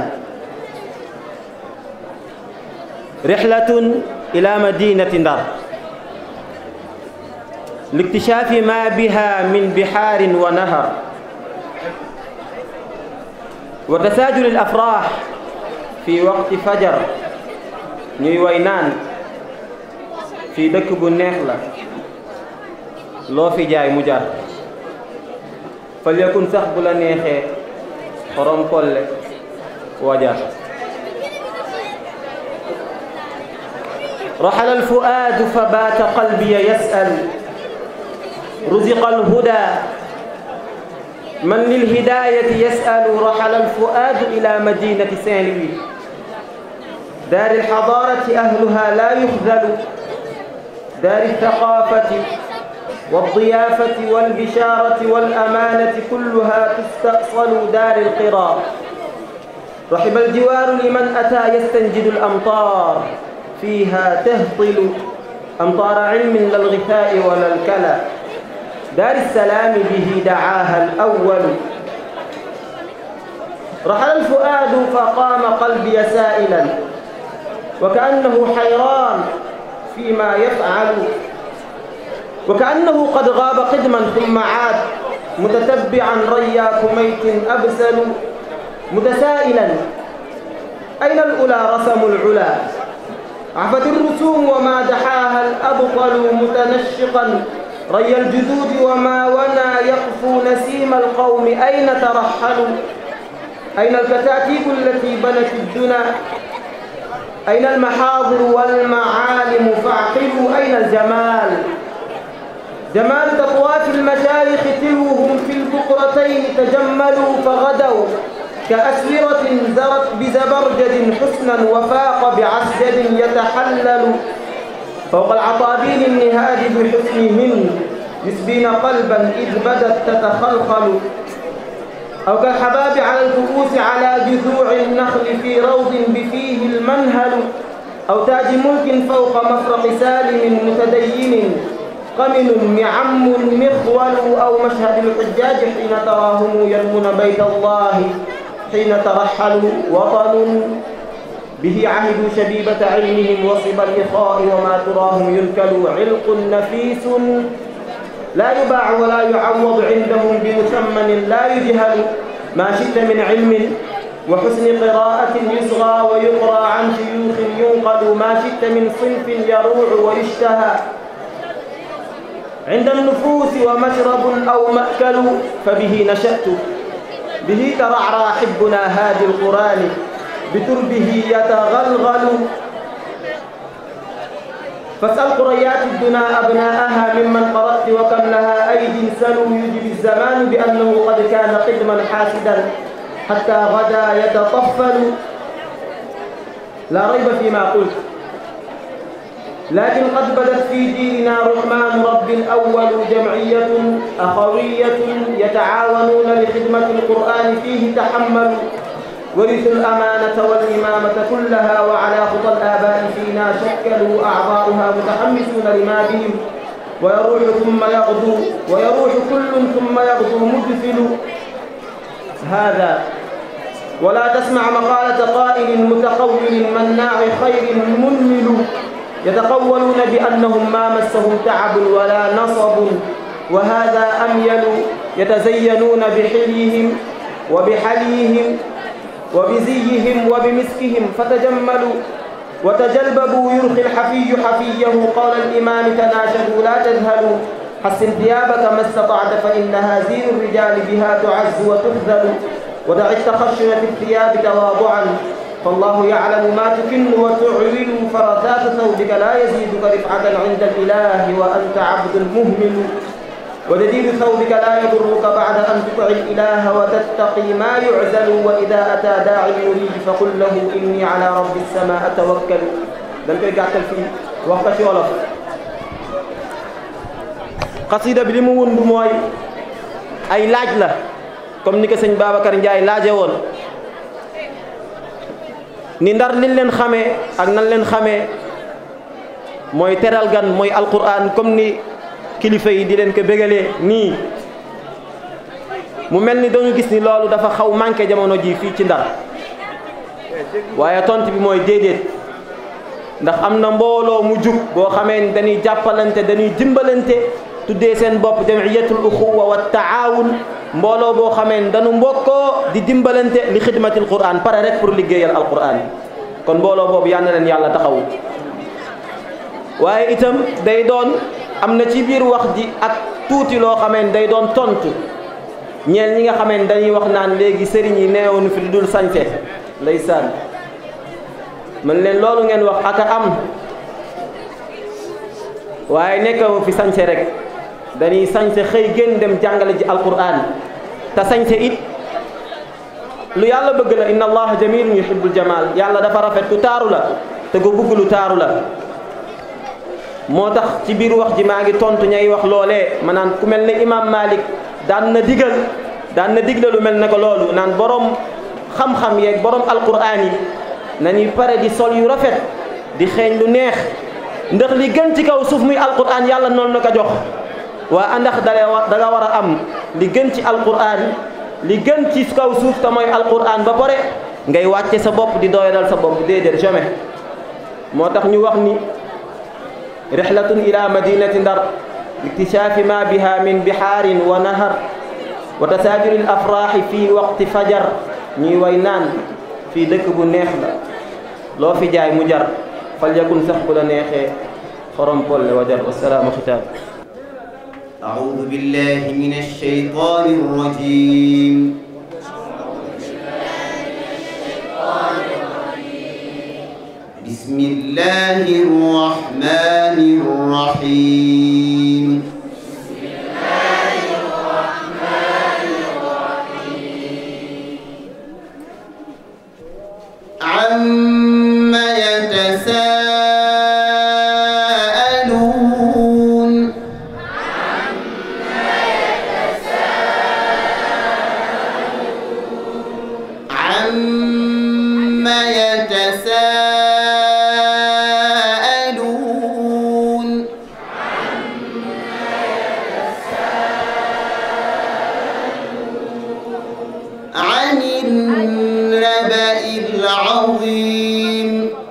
rihlatun ila madinati Ndar لاكتشاف ما بها من بحار ونهر وتساجل الأفراح في وقت فجر ñuy way naan fii dëkk bu neex la loo fi jaay mu jar fal yakun sax bu la neexee xorom polle wajar. رحل الفؤاد فبات قلبي يسأل رزق الهدى من للهداية يسأل. رحل الفؤاد إلى مدينة سان-لوي دار الحضارة أهلها لا يخذل دار الثقافة والضيافة والبشارة والأمانة كلها تستأصل دار القرى. رحب الجوار لمن أتى يستنجد الأمطار فيها تهطل أمطار علم لا الغثاء ولا الكلى. دار السلام به دعاها الأول. رحل الفؤاد فقام قلبي سائلا وكأنه حيران فيما يفعل وكأنه قد غاب قدما ثم عاد متتبعا ريا كميت أبسل متسائلا أين الأولى رسموا العلا عفت الرسوم وما دحاها الأبطل متنشقا ري الجدود وما ونا يقفو نسيم القوم أين ترحلوا. أين الكتاتيب التي بنت الدنا أين المحاضر والمعالم فاعقلوا أين الجمال جمال تطواف المشايخ تلوهم في البكرتين تجملوا فغدوا كأسورة زرت بزبرجد حسنا وفاق بعسجد يتحلل فوق العطابين النهاد بحسنهن يسبين قلبا إذ بدت تتخلخل أو كالحباب على الكؤوس على جذوع النخل في روض بفيه المنهل أو تاج ملك فوق مفرق سالم متدين قمن معم مخول أو مشهد الحجاج حين تراهم يرمون بيت الله حين ترحلوا وطن به عهدوا شبيبة علمهم وصب الإخاء وما تراهم ينكلوا علق نفيس لا يباع ولا يعوض عندهم بمثمن لا يجهل ما شئت من علم وحسن قراءة يصغى ويقرى عن شيوخ ينقل ما شئت من صنف يروع ويشتهى عند النفوس ومشرب أو مأكل فبه نشأت به ترعرى حبنا هادي القرآن بتربه يتغلغل فاسأل قريات الدنا أبناءها ممن قرأت وكم لها أيدي سلوا يجب الزمان بأنه قد كان قدما حاسدا حتى غدا يتطفل لا ريب فيما قلت لكن قد بدت في ديننا رحمن رب الأول جمعية أخوية يتعاونون لخدمة القرآن فيه تحملوا ورثوا الأمانة والإمامة كلها وعلى خطى الآباء فينا شكلوا أعضاؤها متحمسون لما بهم ويروح ثم يغدو ويروح كل ثم يغدو مدفل هذا ولا تسمع مقالة قائل متقول مناع خير منمل يتقولون بأنهم ما مسهم تعب ولا نصب وهذا أميل يتزينون بحليهم وبحليهم وبزيهم وبمسكهم فتجملوا وتجلببوا يرخي الحفي حفيه قال الإمام تناشدوا لا تذهلوا حسن ثيابك ما استطعت فإنها زين الرجال بها تعز وتخذل ودع التخشن في الثياب تواضعا فالله يعلم ما تكن وتعلن فرثات ثوبك لا يزيدك رفعة عند الإله وأنت عبد مهمل ودليل ثوبك لا يضرك بعد أن تطع الإله وتتقي ما يعزل وإذا أتى داعي يريد فقل له إني على رب السماء أتوكل دل koy gàttal fii wax ko ci wolof xasida bi li mu wund mooy ay laaj la comme ni ko sëñ Babacar Ndiaye laaje woon ni ndar liñ leen xamee ak nan leen xamee mooy teral gan mooy alquran comme ni kilifa yi di leen ko bégalee nii mu mel ni dañu gis ni loolu dafa xaw manqué jamono ji fii ci Ndar waaye tontu bi mooy déedéet ndax am na mbooloo mu jug boo xamee ni dañuy jàppalante dañuy dimbalante tuddee seen bopp jamiyatul uxuwa wa taawun mbooloo boo xamee ni dañu mbokkoo di dimbalante li xidmatil quran pare rek pour liggéeyal alquran kon mbooloo boobu yal na leen yàlla taxawu waaye itam day doon am na ci biir wax ji ak tuuti loo xamee ni day doon tontu ñeel ñi nga xamee ni dañuy wax naan léegi sëriñ yi neewoon fi dul sañse ndeysaan man leen loolu ngeen wax aka am waaye nekkawu fi sañse rek dañuy sañse xëy gën dem jàngale ji alquran te sañse it lu yàlla bëgg la inna allaha jamilun yuhibbul jamal yàlla dafa rafet ku taaru la te gu bëgg lu taaru la moo tax ci biir wax ji maa ngi tontu ñay wax loolee ma naan ku mel ne imam Malik daan na digle lu mel ne ko loolu naan borom xam-xam yeeg borom alquran yi nañuy pare di sol yu rafet di xeeñ lu neex ndax li gën ci kaw suuf muy alquran yàlla noonu la ko jox waa ndax da nga war a am li gën ci alquran li gën ci kaw suuf te mooy alquran ba pare ngay wàcce sa bopp di doyadal sa bopp déedéet jamais moo tax ñu wax ni rihlatun ila madinati Ndar iktishafi ma biha min bihaarin wa nahar wa tasaajuri al afrahi fi waqti fajar ñuy way naan fii dëkk bu neex la loo fi jaay mu jar fal yakun sax bu la neexee xorom polle wa jar wassalaamu xitaab أعوذ بالله من الشيطان الرجيم بسم بسم الله الرحمن الرحيم عما يتساءلون عما يتساءلون عن النبأ العظيم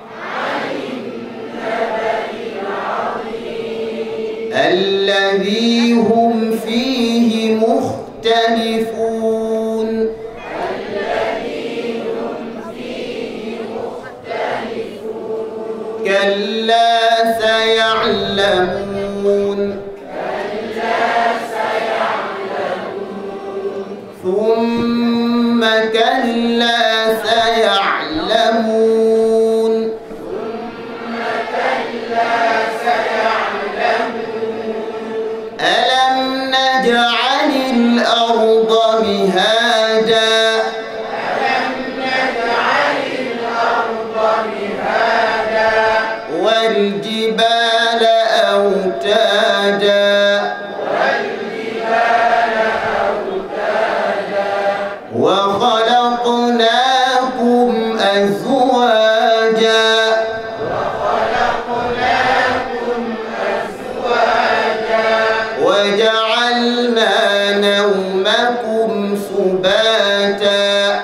الذي هم فيه مختلفون كلا سيعلمون ثم كلا سيعلمون ألم نجعل الأرض مهادا والجبال أوتادا وخلقناكم أزواجا وجعلنا نومكم سباتا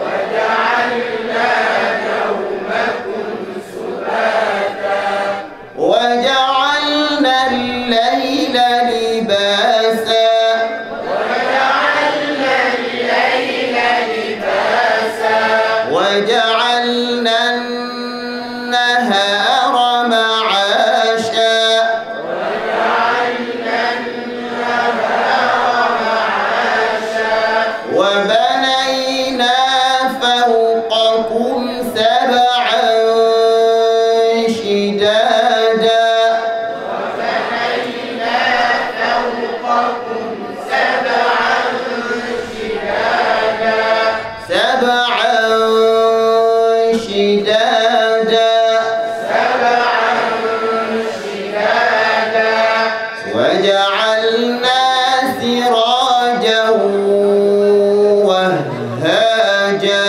وجعلنا الليل لباسا وجعلنا النهار معاشا وبنينا فوقكم سبعا شدادا وجعلنا سراجا وهاجا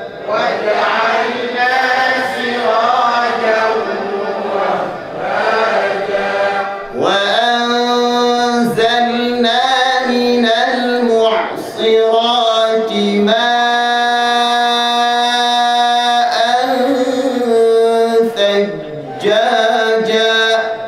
وأنزلنا من المعصرات ماء ثجاجا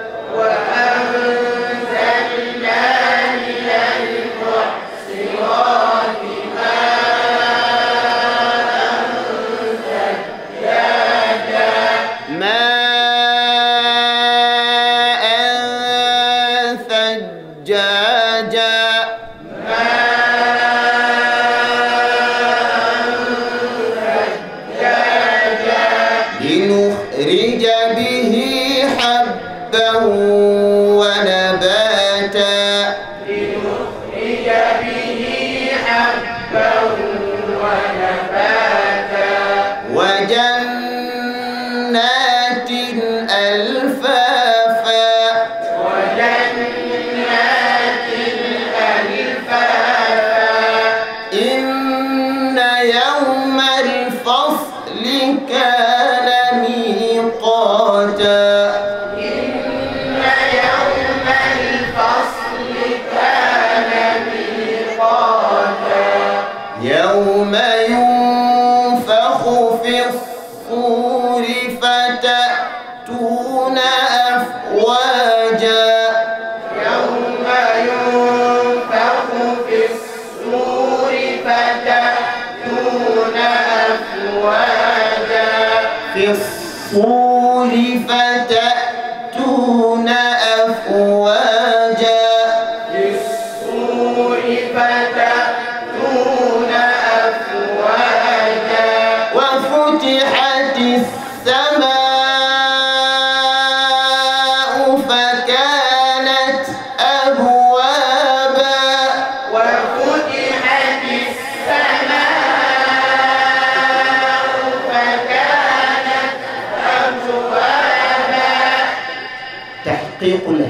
لنخرج به حبا ونباتا وجنات ألفافا إن يوم الفصل كان ميقاتا يوم ينفخ في الصور فتأتون أفواجا في الصور فتأتون أفواجا وفتحت السماء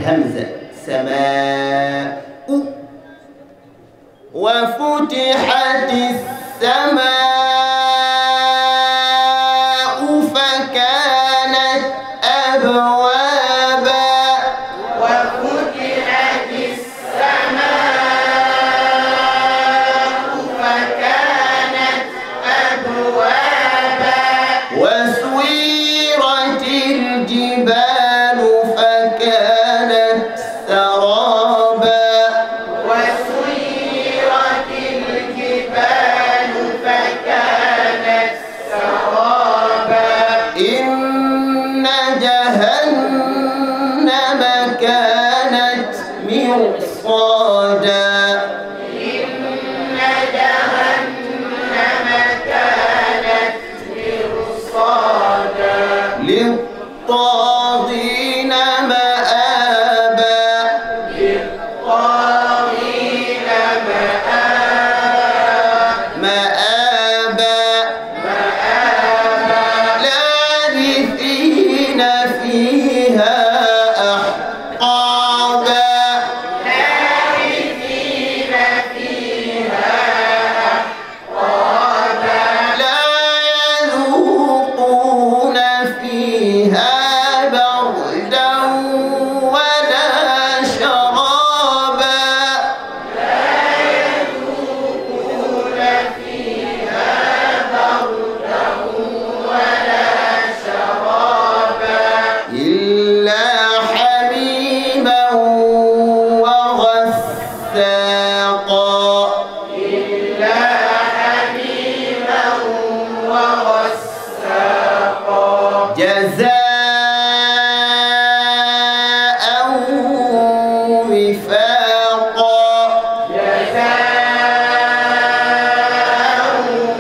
همزة سماء وفتحت السماء فكانت أبوابا وفتحت السماء فكانت أبوابا وسيرت الجبال فكانت سرابا وسيرت الجبال فكانت سرابا إن جهنم كانت مرصادا إن جهنم كانت مرصادا للطاغين مآبا للطاغين مآبا لابثين فيها أحقابا لابثين فيها أحقابا لا يذوقون فيها بردا ولا شرابا يذوقون فيها بردا ولا شرابا إلا حميما وغساقا إلا حميما وغساقا جزاء وفاقا جزاء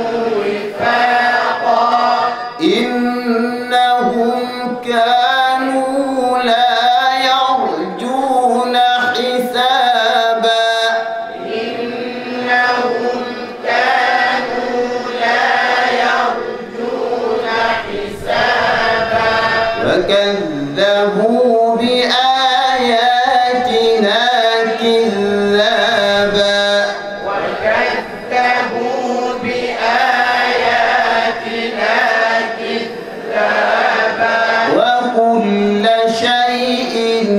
وفاقا إنهم كانوا لا يرجون حسابا إنهم كانوا لا يرجون حسابا وكذبوا بآياتنا كذابا وكذبوا بآياتنا كذابا وكل شيء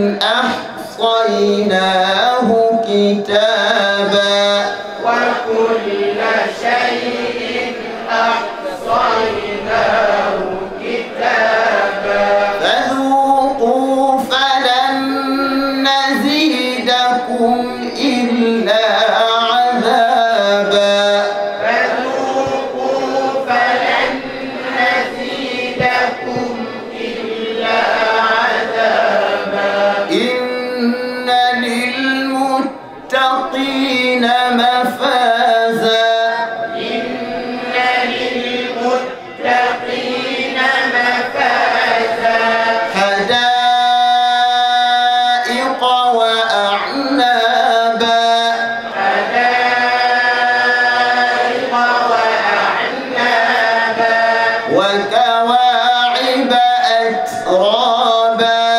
أحصيناه كتابا وكل شيء أحصيناه كتابا فذوقوا فلن نزيدكم إلا عذابا فذوقوا فلن نزيدكم إلا عذابا إن للمتقين مفازا إن للمتقين مفازا حدائق وأعنابا حدائق وأعنابا وكواعب أترابا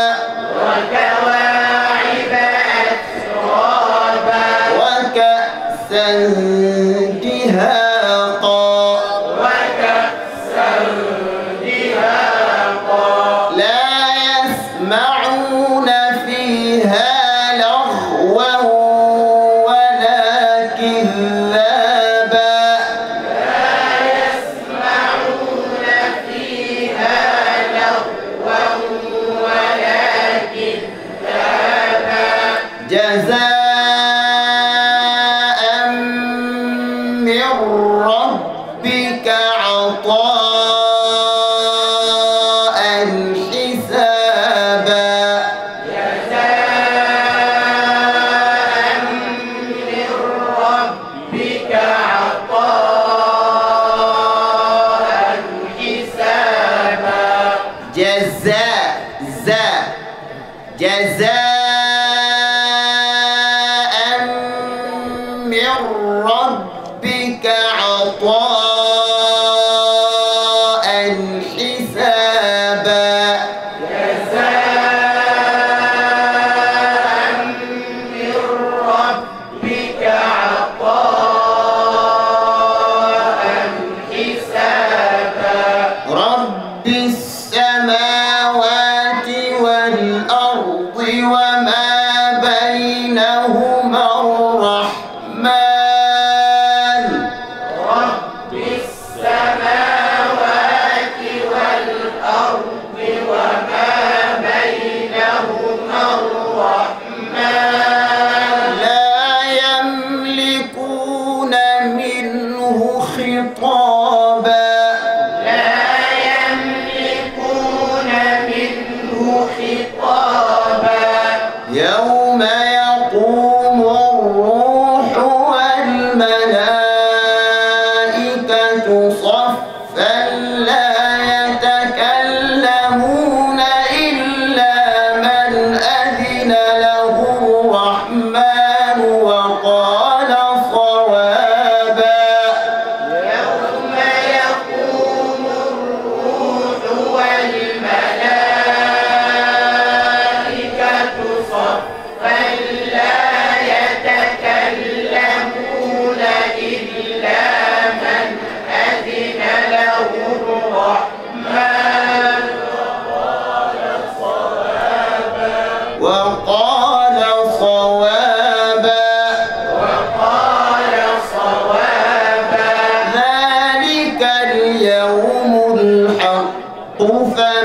وكواعب أترابا وكأسا دهاقا وكأسا دهاقا لا يسمعون فيها لغوا ولا كذابا لا يسمعون فيها لغوا ولا كذابا جزاء من ربك عطاء حسابا جزاء من ربك عطاء حسابا جزاء من ربك عطاء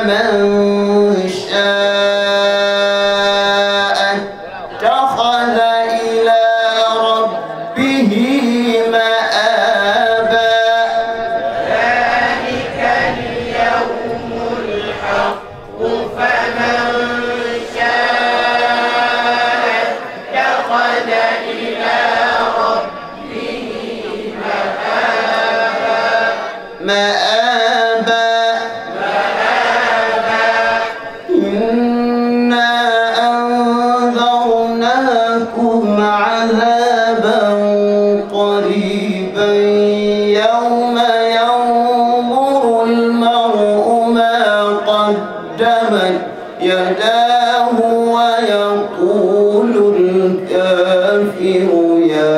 فمن شاء اتخذ إلى ربه مآبا ذلك اليوم الحق فمن شاء اتخذ إلى ربه مآبا إنا أنذرناكم عذابا قريبا يوم ينظر المرء ما قدمت يداه ويقول الكافر يا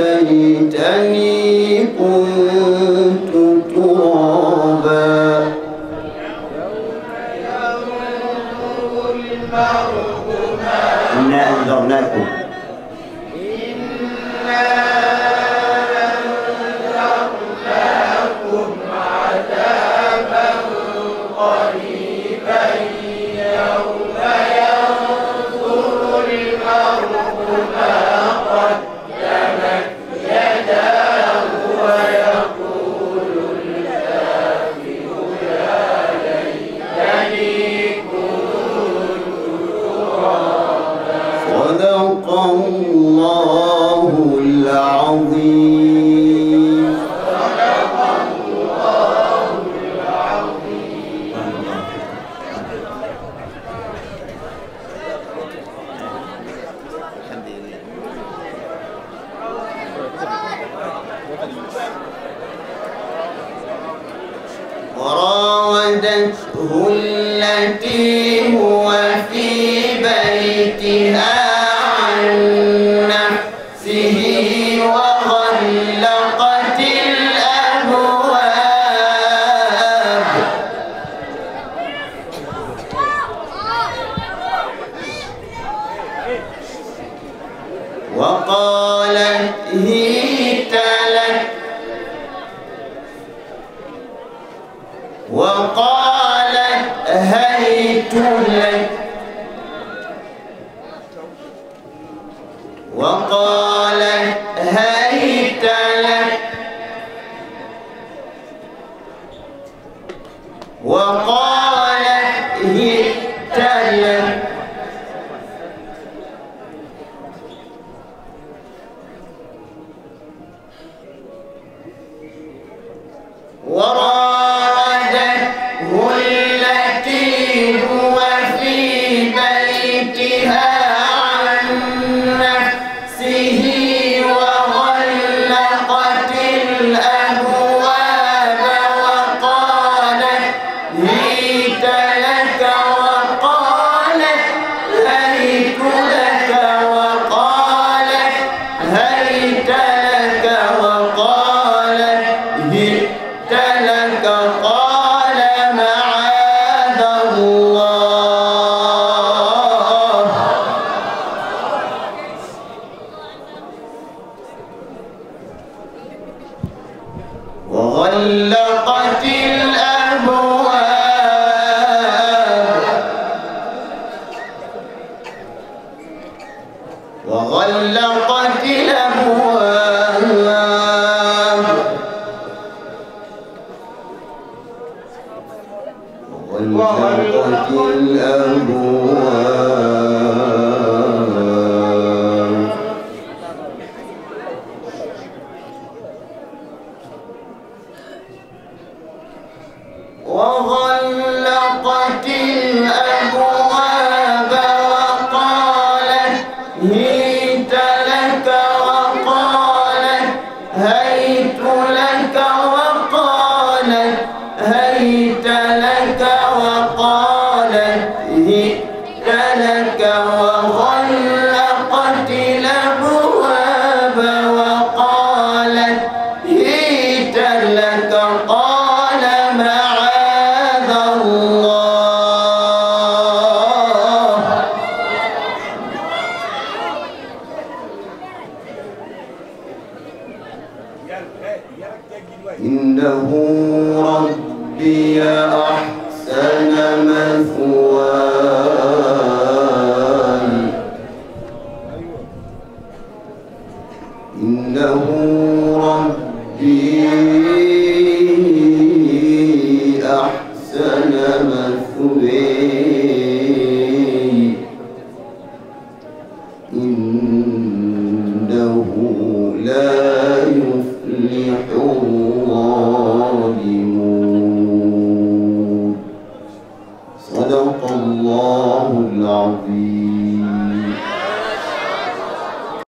ليتني كنت ترابا إنا أنذرناكم عذابا قريبا يوم ينظر المرء ما قدمت يداه ويقول الكافر يا ليتني كنت ترابا صدق الله العظيم وراودته التي هو في بيتها عن نفسه وغلقت الأبواب وقالت هيت لك وقالت هيت لك وقالت هيت لك وقالت هيت لك وراودته التي هو في بيتها عن نفسه وغلقت الأبواب وقالت هيت لك وقالت هيت لك وقالت هيت لك وقالت هيت لك قال معاذ الله وغلقت الأبواب وغلقت الأبواب وغلقت الأبواب وغلقت الأبواب وقالت هيت لك وقالت هيت لك وقالت هيت لك وقالت هيت لك وغلقت الأبواب وقالت هيت لك قال معاذ الله إنه ربي أحسن أحسن مثواي إنه ربي أحسن مثواي إنه لا يفلح الظالمون صدق الله العظيم